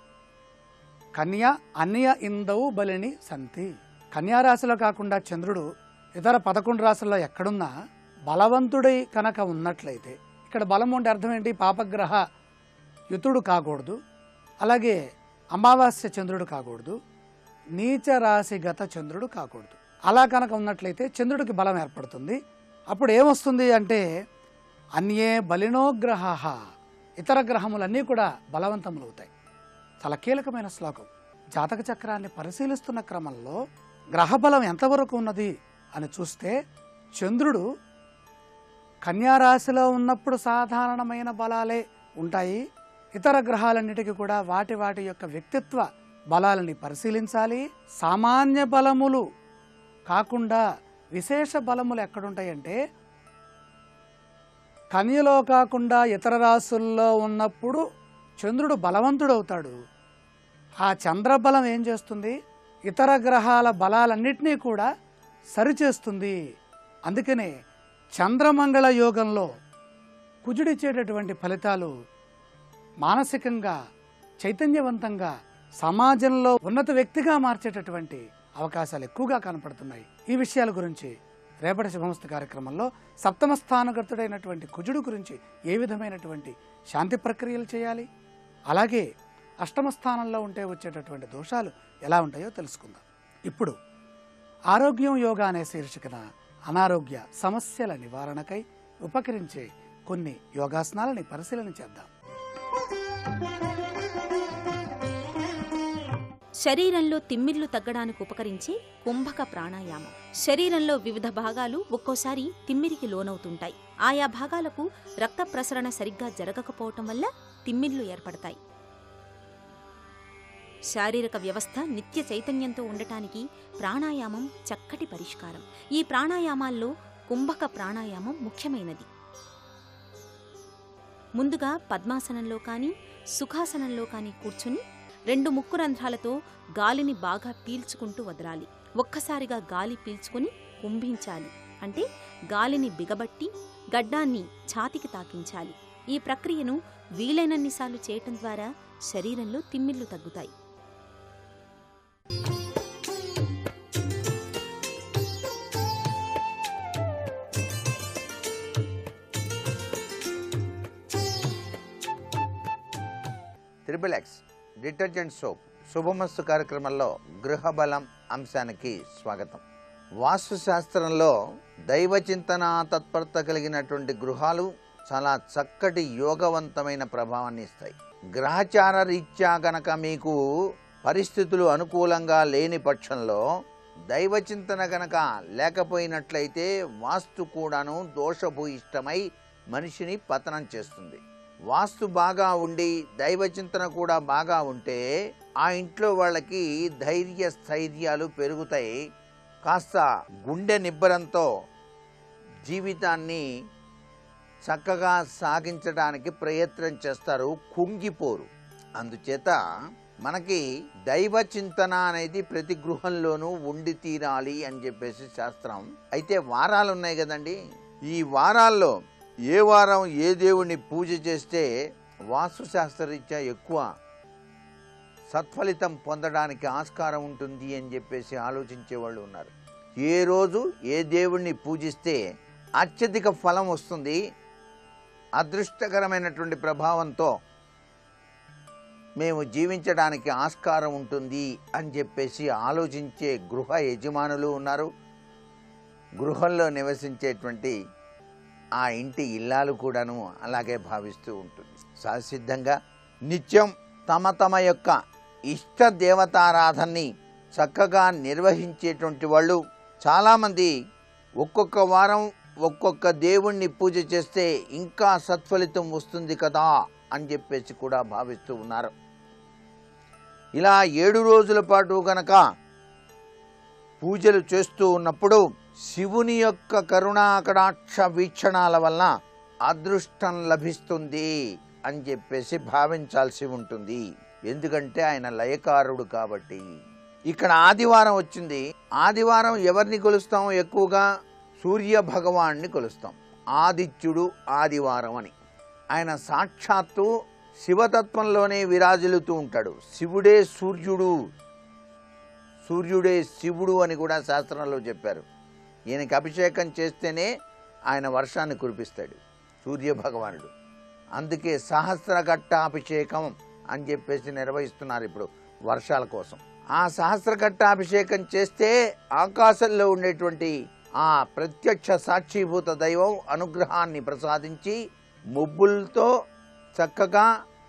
కన్యా అన్య ఇందౌ బలిని సంతి. కన్యారాశిలో కాకుండా చంద్రుడు ఇతర 11 రాశుల్లో ఎక్కడున్నా బలవంతుడై కనుక ఉన్నట్లయితే, ఇక్కడ బలం ఉంటే అర్థం ఏంటి? పాపగ్రహ యుతుడు కాకూడదు, అలాగే అమావాస్య చంద్రుడు కాకూడదు, నీచ రాశిగత చంద్రుడు కాకూడదు. అలా కనుక ఉన్నట్లయితే చంద్రుడికి బలం ఏర్పడుతుంది. అప్పుడు ఏమొస్తుంది అంటే అన్యే బలినో గ్రహాః. ఇతర గ్రహములన్నీ కూడా బలవంతములవుతాయి. చాలా కీలకమైన శ్లోకం. జాతక చక్రాన్ని పరిశీలిస్తున్న క్రమంలో గ్రహబలం ఎంతవరకు ఉన్నది అని చూస్తే చంద్రుడు కన్యారాశిలో ఉన్నప్పుడు సాధారణమైన బలాలే ఉంటాయి. ఇతర గ్రహాలన్నిటికీ కూడా వాటి వాటి యొక్క వ్యక్తిత్వ బలాలని పరిశీలించాలి. సామాన్య బలములు కాకుండా విశేష బలములు ఎక్కడుంటాయంటే కన్యలో కాకుండా ఇతర రాశుల్లో ఉన్నప్పుడు చంద్రుడు బలవంతుడవుతాడు. ఆ చంద్రబలం ఏం చేస్తుంది? ఇతర గ్రహాల బలాలన్నింటినీ కూడా సరిచేస్తుంది. అందుకనే చంద్రమంగళ యోగంలో కుజుడిచ్చేటటువంటి ఫలితాలు మానసికంగా చైతన్యవంతంగా సమాజంలో ఉన్నత వ్యక్తిగా మార్చేటటువంటి అవకాశాలు ఎక్కువగా కనపడుతున్నాయి. ఈ విషయాల గురించి రేపటి శుభమస్తు కార్యక్రమంలో సప్తమ స్థానగతుడైనటువంటి కుజుడు గురించి ఏ విధమైనటువంటి శాంతి ప్రక్రియలు చేయాలి, అలాగే అష్టమ స్థానంలో ఉంటే వచ్చేటటువంటి దోషాలు ఎలా ఉంటాయో తెలుసుకుందాం. ఇప్పుడు ఆరోగ్యం యోగా అనే శీర్షికన అనారోగ్య సమస్యల నివారణకై ఉపకరించే కొన్ని యోగాసనాలని పరిశీలన చేద్దాం. శరీరంలో తిమ్మిర్లు తగ్గడానికి ఉపకరించే కుంభక ప్రాణాయామం. శరీరంలో వివిధ భాగాలు ఒక్కోసారి తిమ్మిరికి లోనవుతుంటాయి. ఆయా భాగాలకు రక్త ప్రసరణ సరిగ్గా జరగకపోవటం వల్ల తిమ్మిర్లు ఏర్పడతాయి. శారీరక వ్యవస్థ నిత్య చైతన్యంతో ఉండటానికి ప్రాణాయామం చక్కటి పరిష్కారం. ఈ ప్రాణాయామాల్లో కుంభక ప్రాణాయామం ముఖ్యమైనది. ముందుగా పద్మాసనంలో కానీ సుఖాసనంలో కానీ కూర్చుని 2 ముక్కు రంధ్రాలతో గాలిని బాగా పీల్చుకుంటూ వదలాలి. ఒక్కసారిగా గాలి పీల్చుకుని కుంభించాలి, అంటే గాలిని బిగబట్టి గడ్డాన్ని ఛాతికి తాకించాలి. ఈ ప్రక్రియను వీలైనన్నిసార్లు చేయటం ద్వారా శరీరంలో తిమ్మిర్లు తగ్గుతాయి. XXX డిటర్జెంట్ సోప్ శుభమస్తు కార్యక్రమంలో గృహబలం అంశానికి స్వాగతం. వాస్తు శాస్త్రంలో దైవ చింతన తత్పరత కలిగినటువంటి గృహాలు చాలా చక్కటి యోగవంతమైన ప్రభావాన్ని ఇస్తాయి. గ్రహచార రీత్యా గనక మీకు పరిస్థితులు అనుకూలంగా లేని పక్షంలో దైవ చింతన గనక లేకపోయినట్లయితే వాస్తు కూడాను దోషభూయిష్టమై మనిషిని పతనం చేస్తుంది. వాస్తు బాగా ఉండి దైవ చింతన కూడా బాగా ఉంటే ఆ ఇంట్లో వాళ్ళకి ధైర్య స్థైర్యాలు పెరుగుతాయి. కాస్త గుండె నిబ్బరంతో జీవితాన్ని చక్కగా సాగించడానికి ప్రయత్నం చేస్తారు, కుంగిపోరు. అందుచేత మనకి దైవ చింతన అనేది ప్రతి గృహంలోనూ ఉండి తీరాలి అని చెప్పేసి శాస్త్రం. అయితే వారాలు ఉన్నాయి కదండి, ఈ వారాల్లో ఏ వారం ఏ దేవుణ్ణి పూజ చేస్తే వాస్తుశాస్త్రరీత్యా ఎక్కువ సత్ఫలితం పొందడానికి ఆస్కారం ఉంటుంది అని చెప్పేసి ఆలోచించే వాళ్ళు ఉన్నారు. ఏ రోజు ఏ దేవుణ్ణి పూజిస్తే అత్యధిక ఫలం వస్తుంది, అదృష్టకరమైనటువంటి ప్రభావంతో మేము జీవించడానికి ఆస్కారం ఉంటుంది అని చెప్పేసి ఆలోచించే గృహ యజమానులు ఉన్నారు. గృహంలో నివసించేటువంటి ఆ ఇంటి ఇల్లాలు కూడాను అలాగే భావిస్తూ ఉంటుంది. సహసిద్ధంగా నిత్యం తమ యొక్క ఇష్ట దేవతారాధనని చక్కగా నిర్వహించేటువంటి వాళ్ళు చాలామంది ఒక్కొక్క వారం ఒక్కొక్క దేవుణ్ణి పూజ చేస్తే ఇంకా సత్ఫలితం వస్తుంది కదా అని చెప్పేసి కూడా భావిస్తూ ఉన్నారు. ఇలా 7 రోజుల పాటు గనక పూజలు చేస్తూ ఉన్నప్పుడు శివుని యొక్క కరుణాకటాక్ష వీక్షణాల వలన అదృష్టం లభిస్తుంది అని చెప్పేసి భావించాల్సి ఉంటుంది. ఎందుకంటే ఆయన లయకారుడు కాబట్టి. ఇక్కడ ఆదివారం వచ్చింది. ఆదివారం ఎవరిని కొలుస్తాం? ఎక్కువగా సూర్య భగవాన్ని కొలుస్తాం. ఆదిత్యుడు ఆదివారం అని. ఆయన సాక్షాత్తు శివతత్వంలోనే విరాజిల్లుతూ ఉంటాడు. శివుడే సూర్యుడు, సూర్యుడే శివుడు అని కూడా శాస్త్రంలో చెప్పారు. ఈయనకి అభిషేకం చేస్తేనే ఆయన వర్షాన్ని కురిపిస్తాడు సూర్య భగవానుడు. అందుకే సహస్రఘట్టాభిషేకం అని చెప్పేసి నిర్వహిస్తున్నారు ఇప్పుడు వర్షాల కోసం. ఆ సహస్రఘట్టాభిషేకం చేస్తే ఆకాశంలో ఉండేటువంటి ఆ ప్రత్యక్ష సాక్షిభూత దైవం అనుగ్రహాన్ని ప్రసాదించి మొబ్బులతో చక్కగా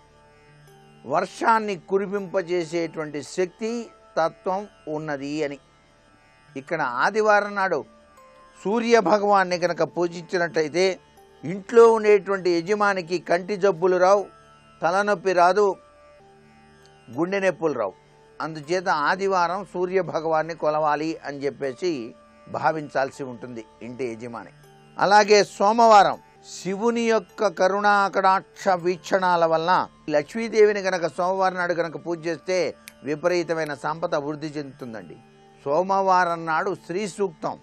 వర్షాన్ని కురిపింపజేసేటువంటి శక్తి తత్వం ఉన్నది అని. ఇక్కడ ఆదివారం నాడు సూర్య భగవాన్ని కనుక పూజించినట్లయితే ఇంట్లో ఉండేటువంటి యజమానికి కంటి జబ్బులు రావు, తలనొప్పి రాదు, గుండె నొప్పులు రావు. అందుచేత ఆదివారం సూర్య భగవాన్ని కొలవాలి అని చెప్పేసి భావించాల్సి ఉంటుంది ఇంటి యజమాని. అలాగే సోమవారం శివుని యొక్క కరుణాకటాక్ష వీక్షణాల వలన లక్ష్మీదేవిని గనక సోమవారం నాడు గనక పూజ చేస్తే విపరీతమైన సంపద వృద్ధి చెందుతుందండి. సోమవారం నాడు శ్రీ సూక్తం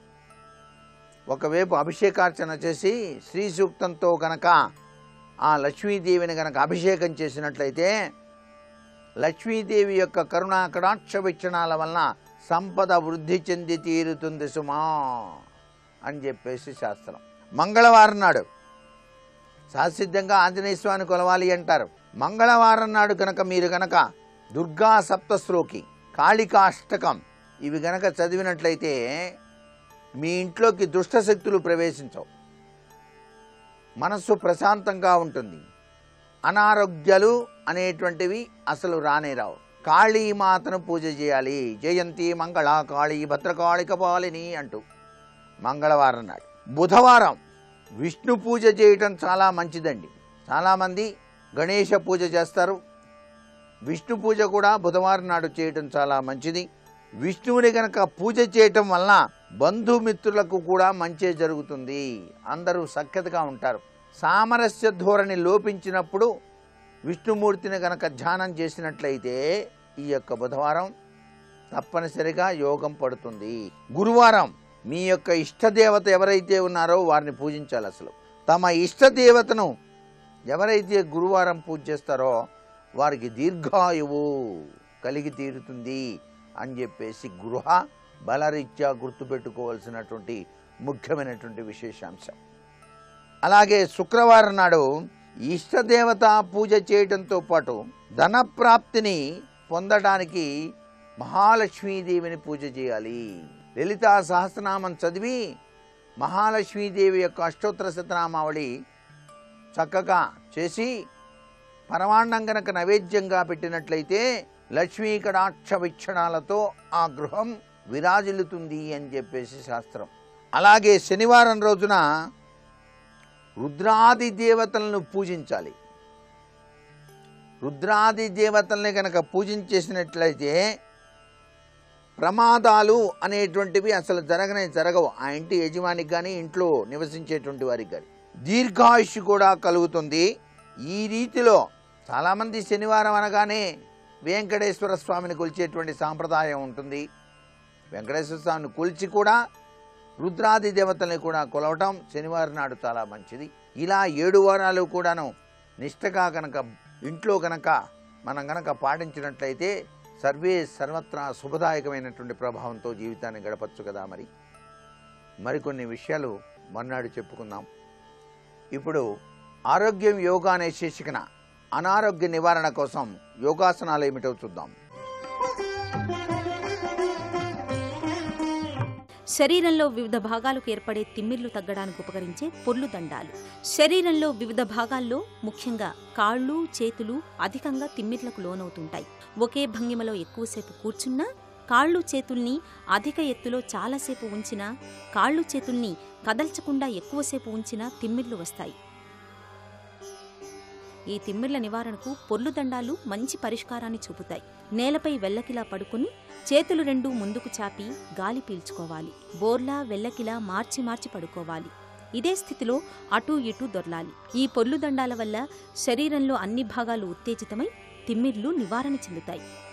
ఒకవైపు అభిషేకార్చన చేసి శ్రీ సూక్తంతో గనక ఆ లక్ష్మీదేవిని గనక అభిషేకం చేసినట్లయితే లక్ష్మీదేవి యొక్క కరుణాకటాక్ష వీక్షణాల వలన సంపద వృద్ధి చెంది తీరుతుంది సుమా అని చెప్పేసి శాస్త్రం. మంగళవారం నాడు సహసిద్ధంగా ఆంజనేయ స్వామిని కొలవాలి అంటారు. మంగళవారం నాడు కనుక మీరు గనక దుర్గా సప్తశ్లోకి, కాళికాష్టకం ఇవి గనక చదివినట్లయితే మీ ఇంట్లోకి దుష్టశక్తులు ప్రవేశించవు, మనస్సు ప్రశాంతంగా ఉంటుంది, అనారోగ్యాలు అనేటువంటివి అసలు రానే రావు. కాళీమాతను పూజ చేయాలి. జయంతి మంగళ కాళీ భద్రకాళిక పాలిని అంటూ మంగళవారం నాడు. బుధవారం విష్ణు పూజ చేయటం చాలా మంచిదండి. చాలామంది గణేష పూజ చేస్తారు. విష్ణు పూజ కూడా బుధవారం నాడు చేయటం చాలా మంచిది. విష్ణువుని గనక పూజ చేయటం వలన బంధుమిత్రులకు కూడా మంచి జరుగుతుంది, అందరూ సఖ్యతగా ఉంటారు. సామరస్య ధోరణి లోపించినప్పుడు విష్ణుమూర్తిని గనక ధ్యానం చేసినట్లయితే ఈ యొక్క బుధవారం తప్పనిసరిగా యోగం పడుతుంది. గురువారం మీ యొక్క ఇష్టదేవత ఎవరైతే ఉన్నారో వారిని పూజించాలి. అసలు తమ ఇష్టదేవతను ఎవరైతే గురువారం పూజ చేస్తారో వారికి దీర్ఘాయువు కలిగి తీరుతుంది అని చెప్పేసి గృహ బలరీత్యా గుర్తుపెట్టుకోవాల్సినటువంటి ముఖ్యమైనటువంటి విశేషాంశం. అలాగే శుక్రవారం నాడు ఇష్టదేవత పూజ చేయడంతో పాటు ధనప్రాప్తిని పొందడానికి మహాలక్ష్మీదేవిని పూజ చేయాలి. లలితా సహస్రనామం చదివి మహాలక్ష్మీదేవి యొక్క అష్టోత్తర శతనామావళి చక్కగా చేసి పరమాన్నం గనక నైవేద్యంగా పెట్టినట్లయితే లక్ష్మీ కటాక్ష వీక్షణాలతో ఆ గృహం విరాజిల్లుతుంది అని చెప్పేసి శాస్త్రం. అలాగే శనివారం రోజున రుద్రాది దేవతలను పూజించాలి. రుద్రాది దేవతల్ని కనుక పూజించేసినట్లయితే ప్రమాదాలు అనేటువంటివి అసలు జరగవు ఆ ఇంటి యజమానికి కానీ ఇంట్లో నివసించేటువంటి వారికి కానీ. దీర్ఘాయుష్ కూడా కలుగుతుంది. ఈ రీతిలో చాలామంది శనివారం అనగానే వెంకటేశ్వర స్వామిని కొలిచేటువంటి సాంప్రదాయం ఉంటుంది. వెంకటేశ్వర స్వామిని కొలిచి కూడా రుద్రాది దేవతల్ని కూడా కొలవటం శనివారం నాడు చాలా మంచిది. ఇలా 7 వారాలు కూడాను నిష్టగా కనుక ఇంట్లో కనుక మనం కనుక పాటించినట్లయితే సర్వత్రా శుభదాయకమైనటువంటి ప్రభావంతో జీవితాన్ని గడపచ్చు కదా. మరికొన్ని విషయాలు మర్నాడు చెప్పుకుందాం. ఇప్పుడు ఆరోగ్యం యోగా అనే శీర్షికన అనారోగ్య నివారణ కోసం యోగాసనాలు ఏమిటో చూద్దాం. శరీరంలో వివిధ భాగాలకు ఏర్పడే తిమ్మిర్లు తగ్గడానికి ఉపకరించే పొర్లు దండాలు. శరీరంలో వివిధ భాగాల్లో ముఖ్యంగా కాళ్ళు చేతులు అధికంగా తిమ్మిర్లకు లోనవుతుంటాయి. ఒకే భంగిమలో ఎక్కువసేపు కూర్చున్నా, కాళ్ళు చేతుల్ని అధిక ఎత్తులో చాలాసేపు ఉంచినా, కాళ్ళు చేతుల్ని కదల్చకుండా ఎక్కువసేపు ఉంచినా తిమ్మిర్లు వస్తాయి. ఈ తిమ్మిర్ల నివారణకు పొర్లు దండాలు మంచి పరిష్కారాన్ని చూపుతాయి. నేలపై వెల్లకిలా పడుకుని చేతులు 2 ముందుకు చాపి గాలి పీల్చుకోవాలి. బోర్లా వెల్లకిలా మార్చి మార్చి పడుకోవాలి. ఇదే స్థితిలో అటూ ఇటూ దొర్లాలి. ఈ పొర్లు దండాల వల్ల శరీరంలో అన్ని భాగాలు ఉత్తేజితమై తిమ్మిర్లు నివారణ చెందుతాయి.